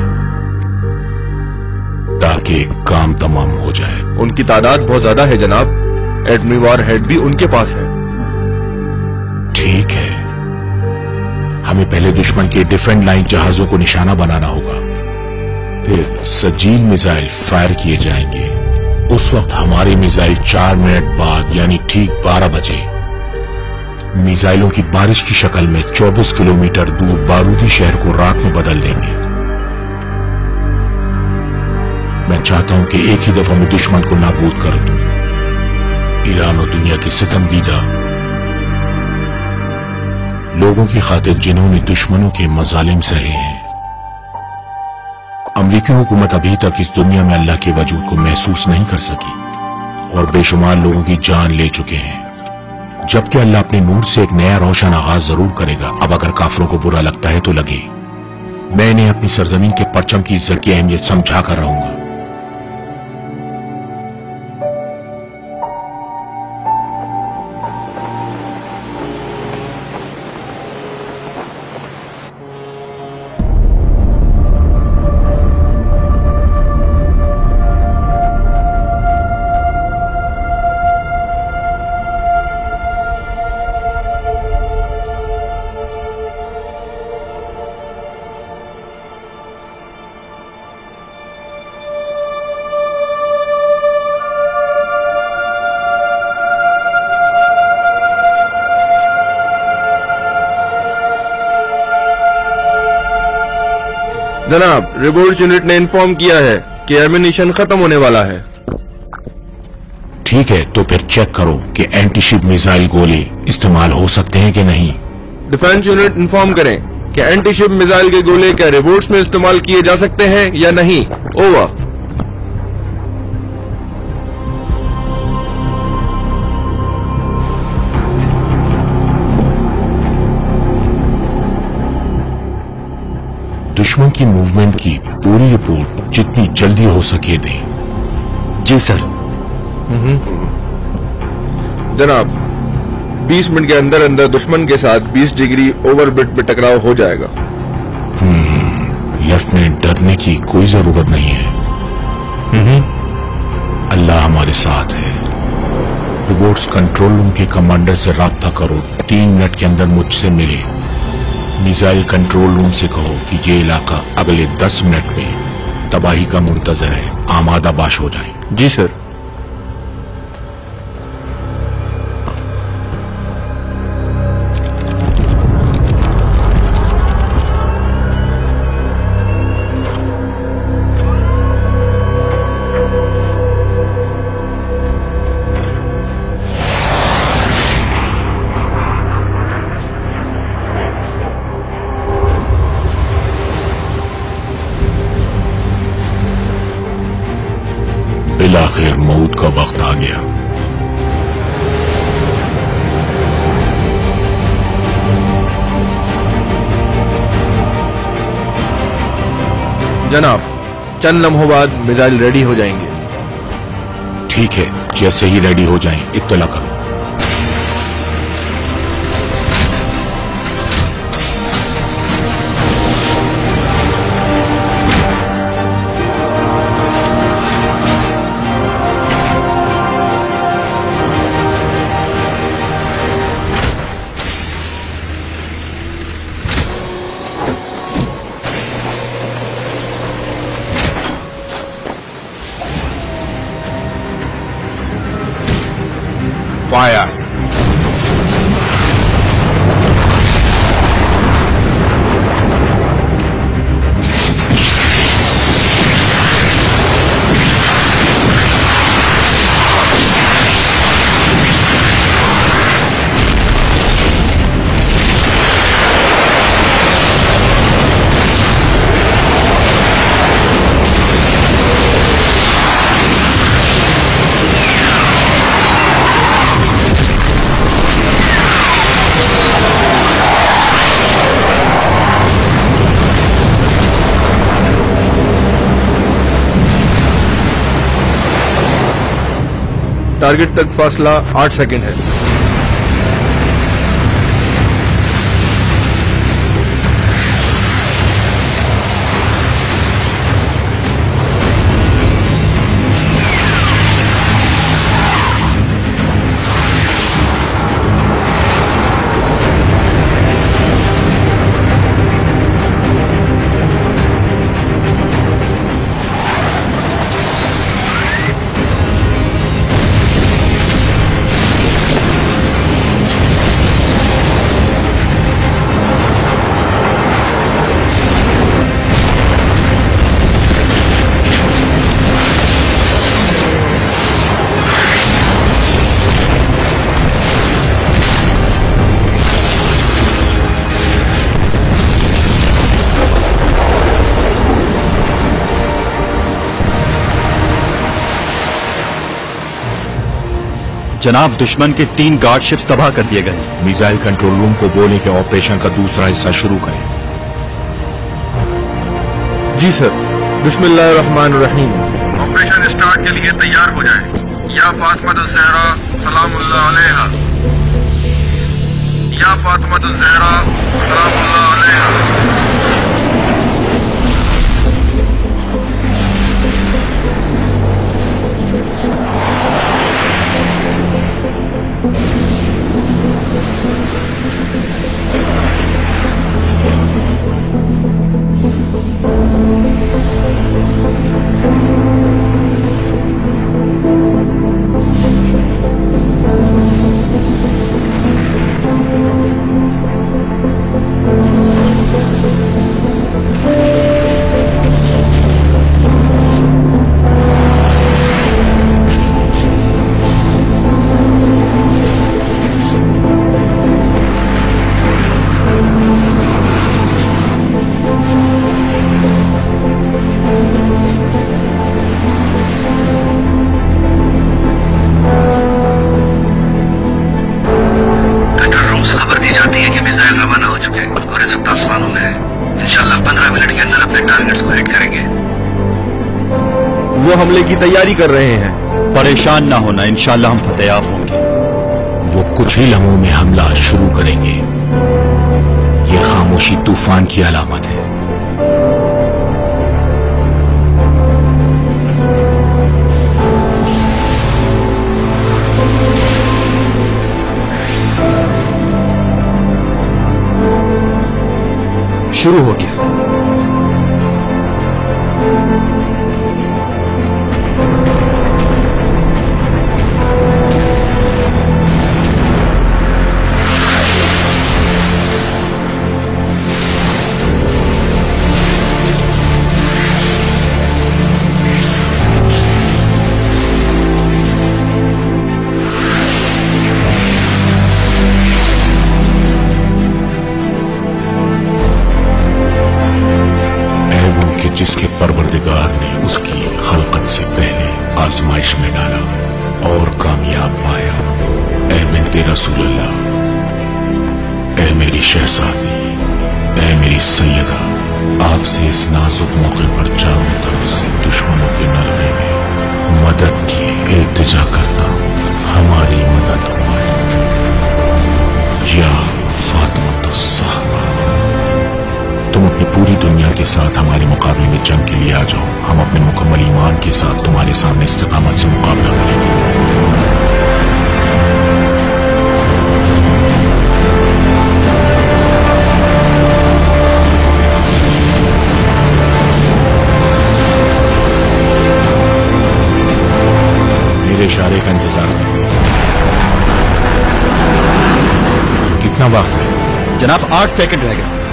Speaker 1: ताकि काम तमाम हो जाए।
Speaker 12: उनकी तादाद बहुत ज्यादा है जनाब। एडमी वॉर हेड भी उनके पास है।
Speaker 1: ठीक है, हमें पहले दुश्मन के डिफेंस लाइन जहाजों को निशाना बनाना होगा, फिर सजील मिसाइल फायर किए जाएंगे। उस वक्त हमारे मिसाइल 4 मिनट बाद यानी ठीक 12 बजे मिसाइलों की बारिश की शक्ल में 24 किलोमीटर दूर बारूदी शहर को राख में बदल देंगे। मैं चाहता हूं कि एक ही दफा में दुश्मन को नाबूद कर दूं। ईरान और दुनिया के सितमदीदा लोगों की खातिर जिन्होंने दुश्मनों के मजालिम सहे हैं। अमरीकी हुकूमत अभी तक इस दुनिया में अल्लाह के वजूद को महसूस नहीं कर सकी और बेशुमार लोगों की जान ले चुके हैं। जबकि अल्लाह अपने नूर से एक नया रोशन आगाज जरूर करेगा। अब अगर काफिरों को बुरा लगता है तो लगे, मैं इन्हें अपनी सरजमीन के परचम की इज्जत की अहमियत समझा कर रहूंगा।
Speaker 12: जनाब, रिपोर्ट यूनिट ने इन्फॉर्म किया है कि एमिनिशन खत्म होने वाला है।
Speaker 1: ठीक है, तो फिर चेक करो कि एंटीशिप मिसाइल गोले इस्तेमाल हो सकते हैं कि नहीं।
Speaker 12: डिफेंस यूनिट इन्फॉर्म करें कि एंटीशिप मिसाइल के गोले क्या रिपोर्ट्स में इस्तेमाल किए जा सकते हैं या नहीं। ओवर।
Speaker 1: दुश्मन की मूवमेंट की पूरी रिपोर्ट जितनी जल्दी हो सके दें।
Speaker 11: जी सर।
Speaker 12: जनाब, 20 मिनट के अंदर अंदर दुश्मन के साथ 20 डिग्री ओवरबिट में टकराव हो जाएगा।
Speaker 1: लेफ्टिनेंट, डरने की कोई जरूरत नहीं है। अल्लाह हमारे साथ है। रिपोर्ट्स कंट्रोल रूम के कमांडर से राब्ता करो, 3 मिनट के अंदर मुझसे मिले। मिसाइल कंट्रोल रूम से कहो कि ये इलाका अगले 10 मिनट में तबाही का मुंतजर है, आमादा बाश हो जाए।
Speaker 12: जी सर।
Speaker 1: बिलाखिर मौत का वक्त आ गया।
Speaker 12: जनाब, चंद लम्हों बाद मिसाइल रेडी हो जाएंगे।
Speaker 1: ठीक है, जैसे ही रेडी हो जाएं इत्तला करो। Fire!
Speaker 12: टारगेट तक फासला 8 सेकंड है।
Speaker 11: जनाब, दुश्मन के 3 गार्ड शिप्स तबाह कर दिए गए।
Speaker 1: मिसाइल कंट्रोल रूम को बोले कि ऑपरेशन का दूसरा हिस्सा शुरू करें।
Speaker 12: जी सर। बिस्मिल्लाहिर्रहमानिर्रहीम।
Speaker 10: ऑपरेशन स्टार्ट के लिए तैयार हो जाए। या फातिमा ज़हरा सलामुल्लाह अलैहा। या फातिमा ज़हरा सलामुल्लाह अलैहा।
Speaker 12: वो हमले की तैयारी कर रहे हैं।
Speaker 11: परेशान ना होना, इंशाल्लाह हम फतेयाब होंगे।
Speaker 1: वो कुछ ही लम्हों में हमला शुरू करेंगे। ये खामोशी तूफान की अलामत है।
Speaker 11: शुरू हो गया।
Speaker 1: जिसके परवरदिगार ने उसकी खलकत से पहले आजमाइश में डाला और कामयाब पाया। ऐ बिन्ते रसूल अल्लाह, ऐ मेरी शहजादी, ऐ मेरी सैयदा, आपसे इस नाजुक मौके पर चारों तरफ से दुश्मनों के नरमे में मदद की इल्तिजा करता हूं, हमारी मदद फरमाए। या फातिमा ज़हरा, तुम अपनी पूरी दुनिया के साथ हमारे मुकाबले में जंग के लिए आ जाओ। हम अपने मुकम्मल ईमान के साथ तुम्हारे सामने इस्तिकामत से मुकाबला करेंगे। मेरे इशारे का इंतजार करो। कितना वक्त है?
Speaker 11: जनाब 8 सेकंड रह गए।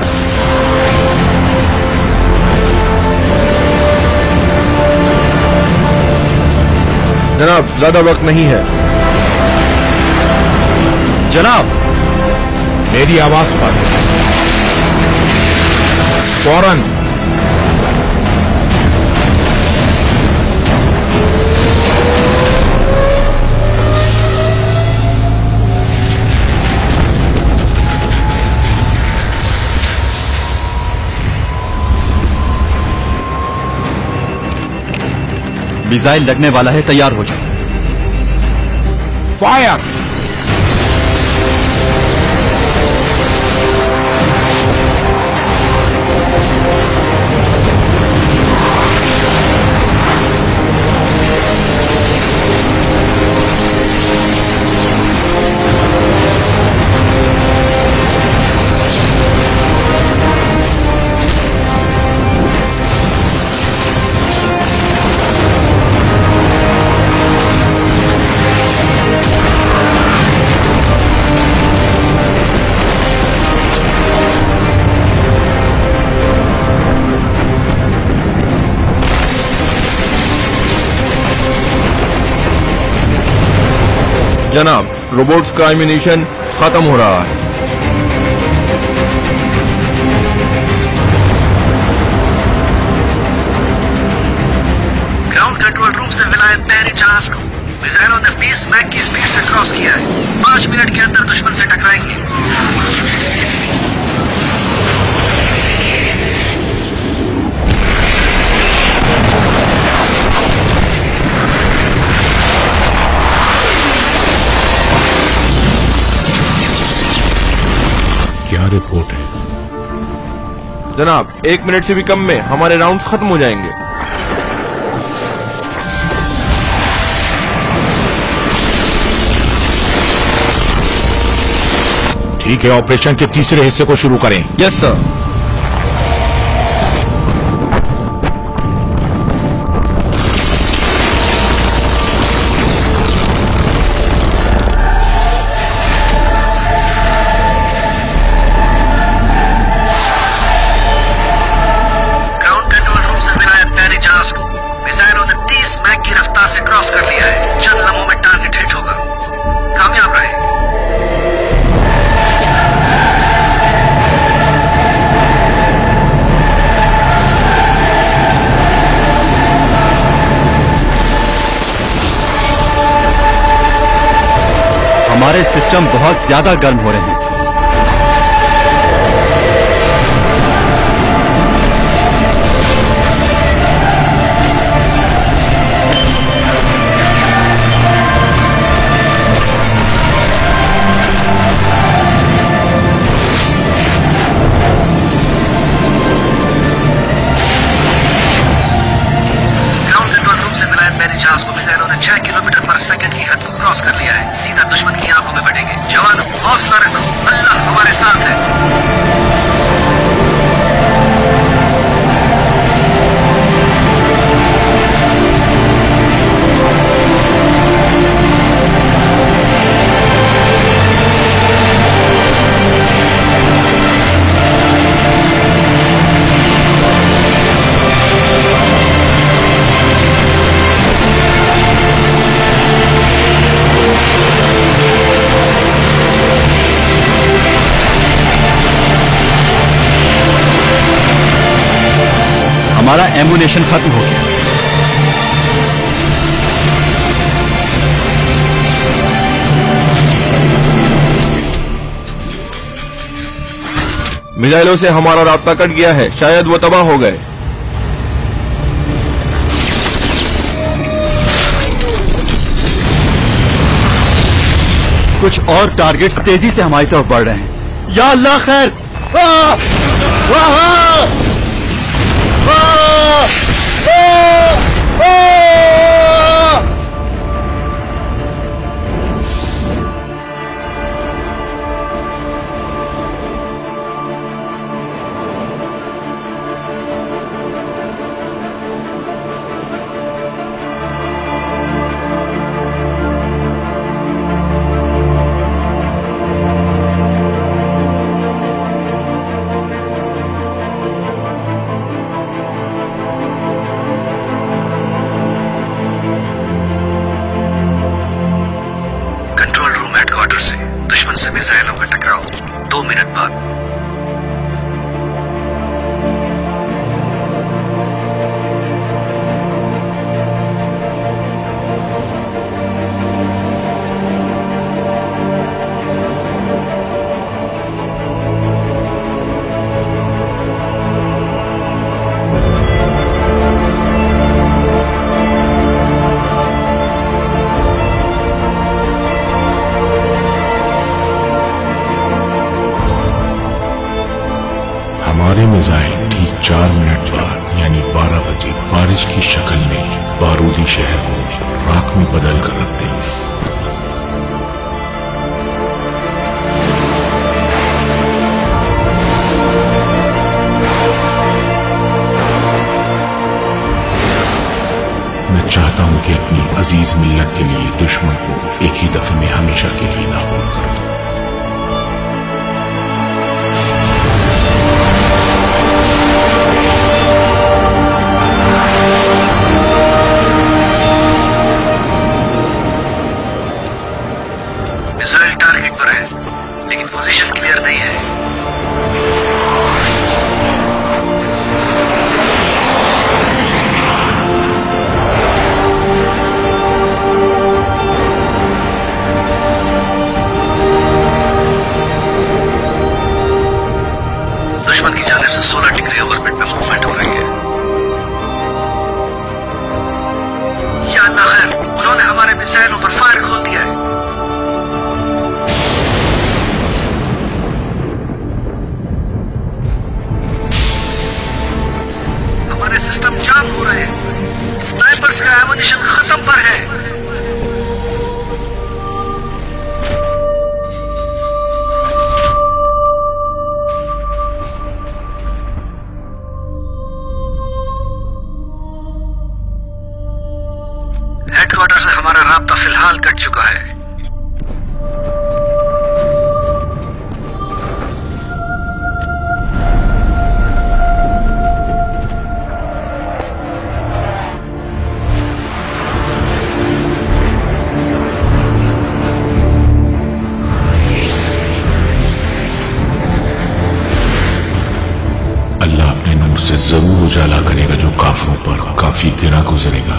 Speaker 12: जनाब ज्यादा वक्त नहीं है।
Speaker 11: जनाब
Speaker 1: मेरी आवाज पर फौरन
Speaker 11: मिसाइल लगने वाला है, तैयार हो जाओ।
Speaker 1: फायर!
Speaker 12: जनाब रोबोट्स का एम्यूनिशन खत्म हो रहा है।
Speaker 9: ग्राउंड कंट्रोल रूम से विलायत तहरी जहाज को मिसाइलों ने 20 मैक की स्पीड से क्रॉस किया है। 5 मिनट के अंदर दुश्मन से टकराएंगे।
Speaker 1: क्या रिपोर्ट है?
Speaker 12: जनाब 1 मिनट से भी कम में हमारे राउंड्स खत्म हो जाएंगे।
Speaker 1: ठीक है, ऑपरेशन के तीसरे हिस्से को शुरू करें।
Speaker 11: Yes sir.
Speaker 9: से क्रॉस कर लिया है। चंद लम्हों में टारगेट हिट होगा। कामयाब रहे।
Speaker 11: हमारे सिस्टम बहुत ज्यादा गर्म हो रहे हैं।
Speaker 9: जहाज को मिसाइलों ने 6 किलोमीटर पर सेकंड की हद को क्रॉस कर लिया है। सीधा दुश्मन की आंखों में बढ़ेंगे। जवानों, हौसला रखो, अल्लाह हमारे साथ है।
Speaker 11: हमारा एम्यूनेशन खत्म हो गया।
Speaker 12: मिसाइलों से हमारा रास्ता कट गया है, शायद वो तबाह हो गए।
Speaker 11: कुछ और टारगेट्स तेजी से हमारी तरफ बढ़ रहे हैं। या अल्लाह खैर।
Speaker 9: दुश्मन से मिसाइलों का टकराव 2 मिनट बाद।
Speaker 13: हमारे मिसाइल ठीक 4 मिनट बाद यानी 12 बजे बारिश की शक्ल में बारूदी शहर को राख में बदल कर रख देंगे। मैं चाहता हूं कि अपनी अजीज मिल्लत के लिए दुश्मन को एक ही दफे में हमेशा के लिए नाबूद कर दूं।
Speaker 9: मिसाइल टारगेट पर है, लेकिन पोजीशन क्लियर नहीं है। दुश्मन की जानिब से 16 डिग्री ऑर्बिट में मूवमेंट हो रही है। या अल्लाह खैर, उन्होंने हमारे मिसाइलों पर फायर खोल दिया है। सिस्टम जाम हो रहे हैं। स्नाइपर्स का एमुनिशन खत्म पर है। हेडक्वार्टर से हमारा राब्ता फिलहाल कट चुका है।
Speaker 13: से जरूर उजाला करेगा जो काफिरों पर काफी गिरा गुजरेगा।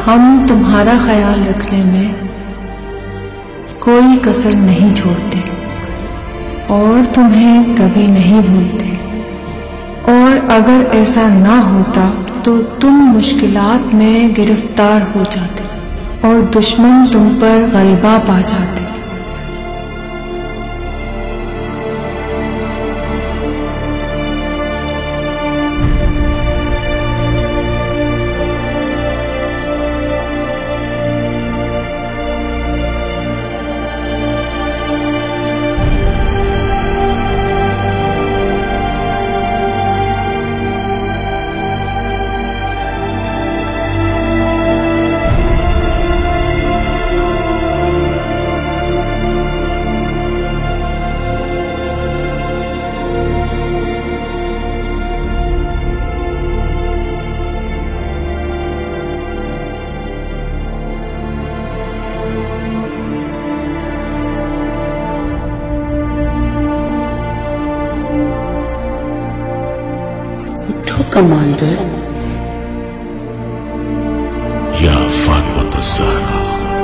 Speaker 15: हम तुम्हारा ख्याल रखने में कोई कसर नहीं छोड़ते और तुम्हें कभी नहीं भूलते। और अगर ऐसा ना होता तो तुम मुश्किलात में गिरफ्तार हो जाते और दुश्मन तुम पर गलबा पा जाते।
Speaker 16: Commander.
Speaker 1: या फातिमा ज़हरा,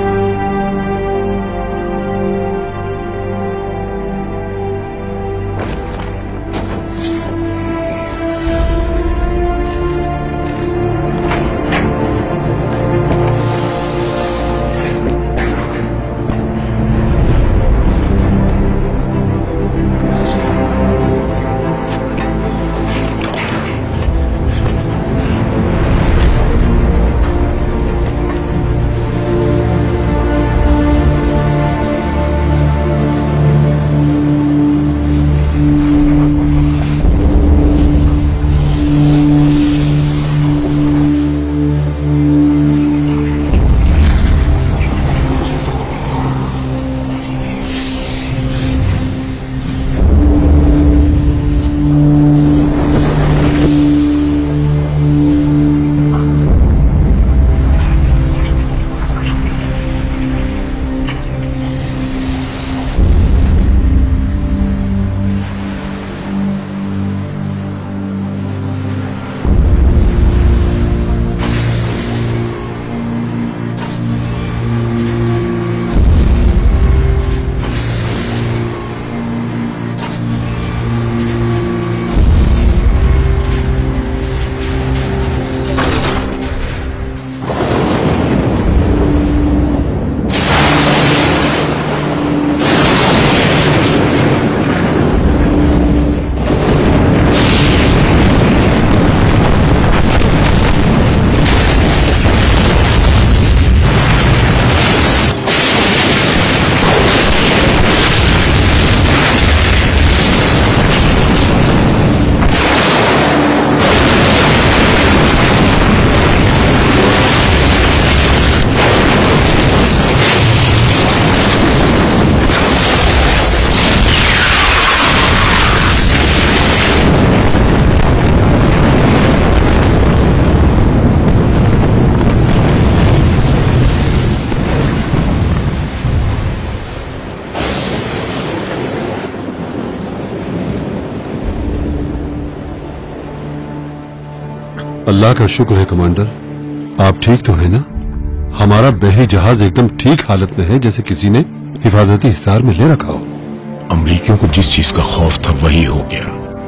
Speaker 4: अल्लाह का शुक्र है कमांडर, आप ठीक तो है ना? हमारा बहरी जहाज एकदम ठीक हालत में है, जैसे किसी ने हिफाजती हिसार में ले रखा हो।
Speaker 1: अमरीकियों को जिस चीज का खौफ था वही हो गया,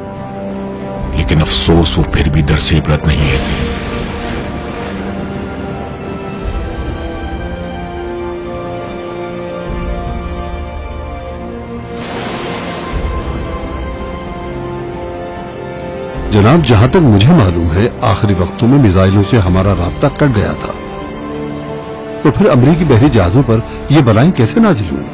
Speaker 1: लेकिन अफसोस वो फिर भी दर से इबरत नहीं लेते।
Speaker 4: जनाब, जहां तक मुझे मालूम है आखिरी वक्तों में मिसाइलों से हमारा राब्ता कट गया था, तो फिर अमरीकी बहरी जहाजों पर ये बलाएं कैसे नाजिल हुई?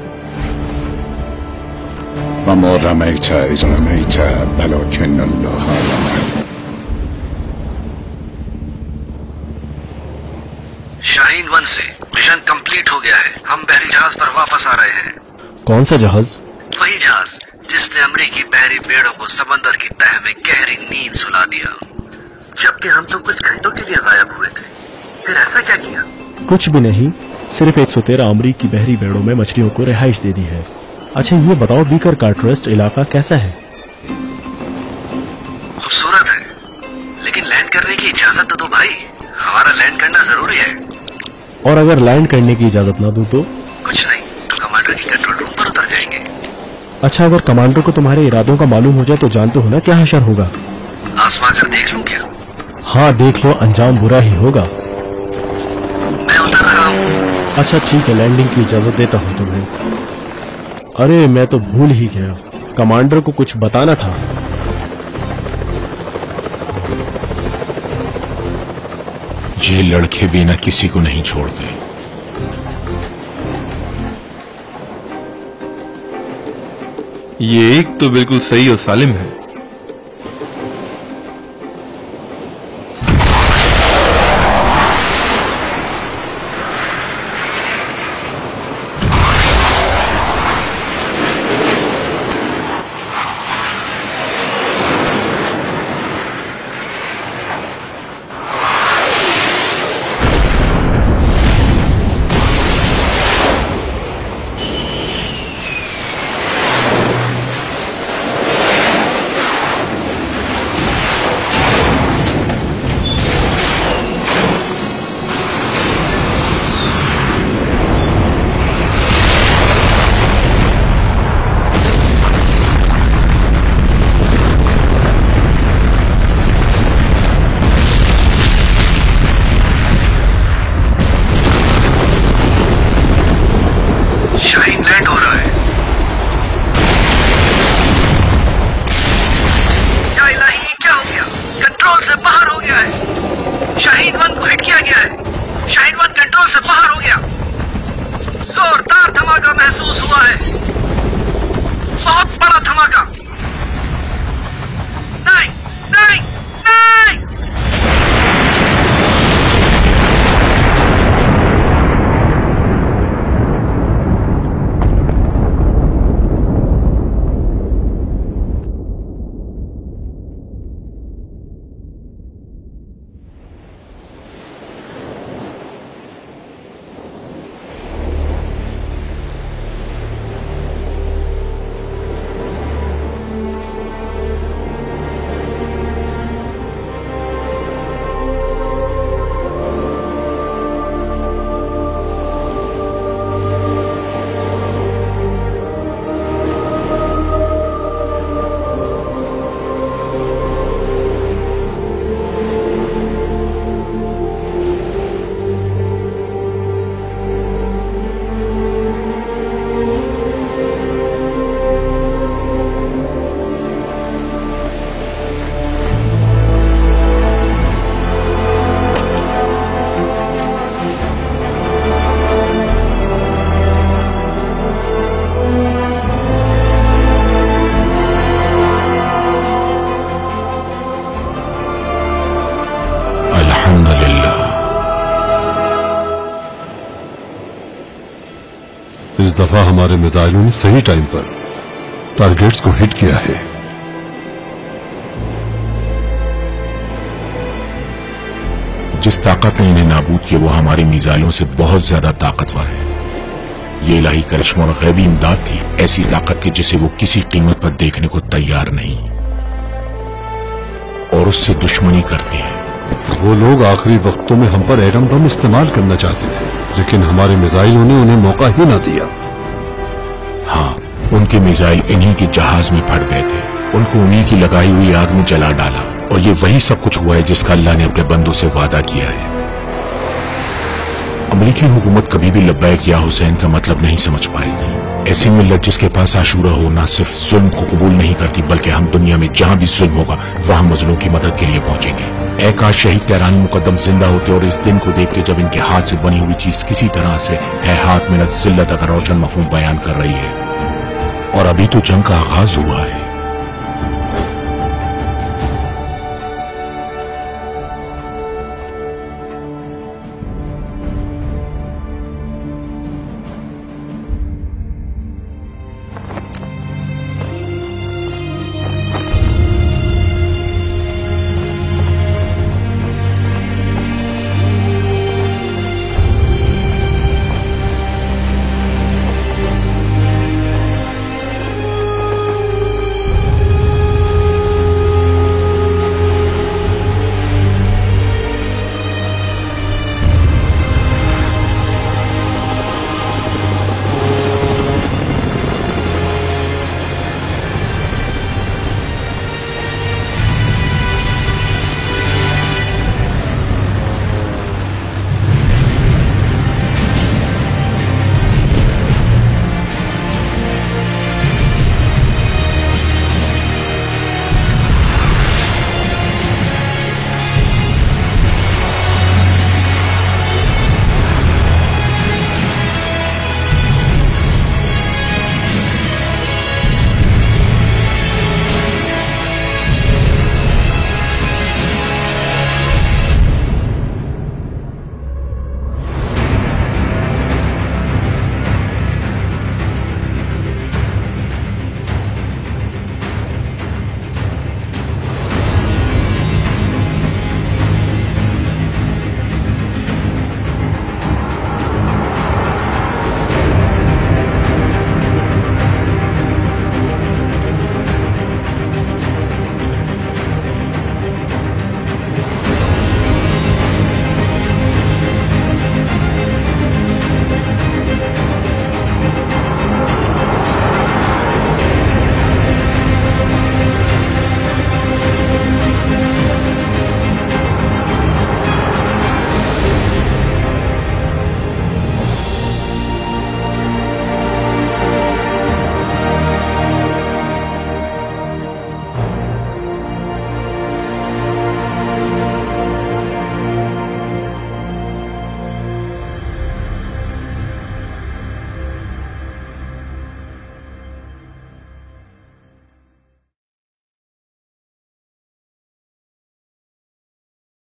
Speaker 9: शाहीन 1 से मिशन कंप्लीट हो गया है। हम बहरी जहाज पर वापस आ रहे हैं।
Speaker 5: कौन सा जहाज?
Speaker 9: वही जहाज जिसने अमरीकी बहरी बेड़ों को समंदर की तह में गहरी नींद सुला दिया, जबकि हम तो कुछ घंटों के लिए गायब हुए थे। फिर ऐसा क्या किया?
Speaker 5: कुछ भी नहीं, सिर्फ 113 अमरीकी बहरी बेड़ों में मछलियों को रिहाइश दे दी है। अच्छा ये बताओ, बीकर कार्टरेस्ट इलाका कैसा है?
Speaker 9: खूबसूरत है, लेकिन लैंड करने की इजाजत तो दो भाई। हमारा लैंड करना जरूरी है।
Speaker 5: और अगर लैंड करने की इजाजत ना दूं तो?
Speaker 9: कुछ नहीं, तो कमांडर की कंट्रोल रूम पर उतर जाएंगे।
Speaker 5: अच्छा, अगर कमांडर को तुम्हारे इरादों का मालूम हो जाए तो जानते हो ना क्या हशर होगा।
Speaker 9: आसमा कर देख लूं क्या?
Speaker 5: हाँ देख लो, अंजाम बुरा ही होगा।
Speaker 9: मैं उतर रहा हूँ।
Speaker 5: अच्छा ठीक है, लैंडिंग की इजाजत देता हूँ तुम्हें। अरे मैं तो भूल ही गया, कमांडर को कुछ बताना था।
Speaker 1: ये लड़के भी ना किसी को नहीं छोड़ते।
Speaker 12: ये एक तो बिल्कुल सही और सालिम है।
Speaker 4: इस दफा हमारे मिसाइलों ने सही टाइम पर टारगेट्स को हिट किया है।
Speaker 1: जिस ताकत ने इन्हें नाबूद किया वो हमारी मिसाइलों से बहुत ज्यादा ताकतवर है। ये इलाही करिश्मा और गैबी इमदाद थी, ऐसी ताकत की जिसे वो किसी कीमत पर देखने को तैयार नहीं और उससे दुश्मनी करते हैं।
Speaker 4: वो लोग आखिरी वक्तों में हम पर एटम बम इस्तेमाल करना चाहते थे, लेकिन हमारे मिसाइलों ने उन्हें मौका ही ना दिया।
Speaker 1: हाँ, उनके मिसाइल इन्हीं के जहाज में फट गए थे, उनको उन्हीं की लगाई हुई आग में जला डाला और ये वही सब कुछ हुआ है जिसका अल्लाह ने अपने बंदों से वादा किया है। अमरीकी हुकूमत कभी भी लब्बैक या हुसैन का मतलब नहीं समझ पाएगी। ऐसी मिल्लत जिसके पास आशूरा हो ना सिर्फ जुल्म को कबूल नहीं करती बल्कि हम दुनिया में जहां भी जुल्म होगा वहां मजलूम की मदद के लिए पहुंचेंगे। ऐ काश शहीद तेहरानी मुकद्दम जिंदा होते और इस दिन को देखते जब इनके हाथ से बनी हुई चीज किसी तरह से है हाथ मिनत जिल्लत अगर रोशन मफहूम बयान कर रही है। और अभी तो जंग का आगाज हुआ है।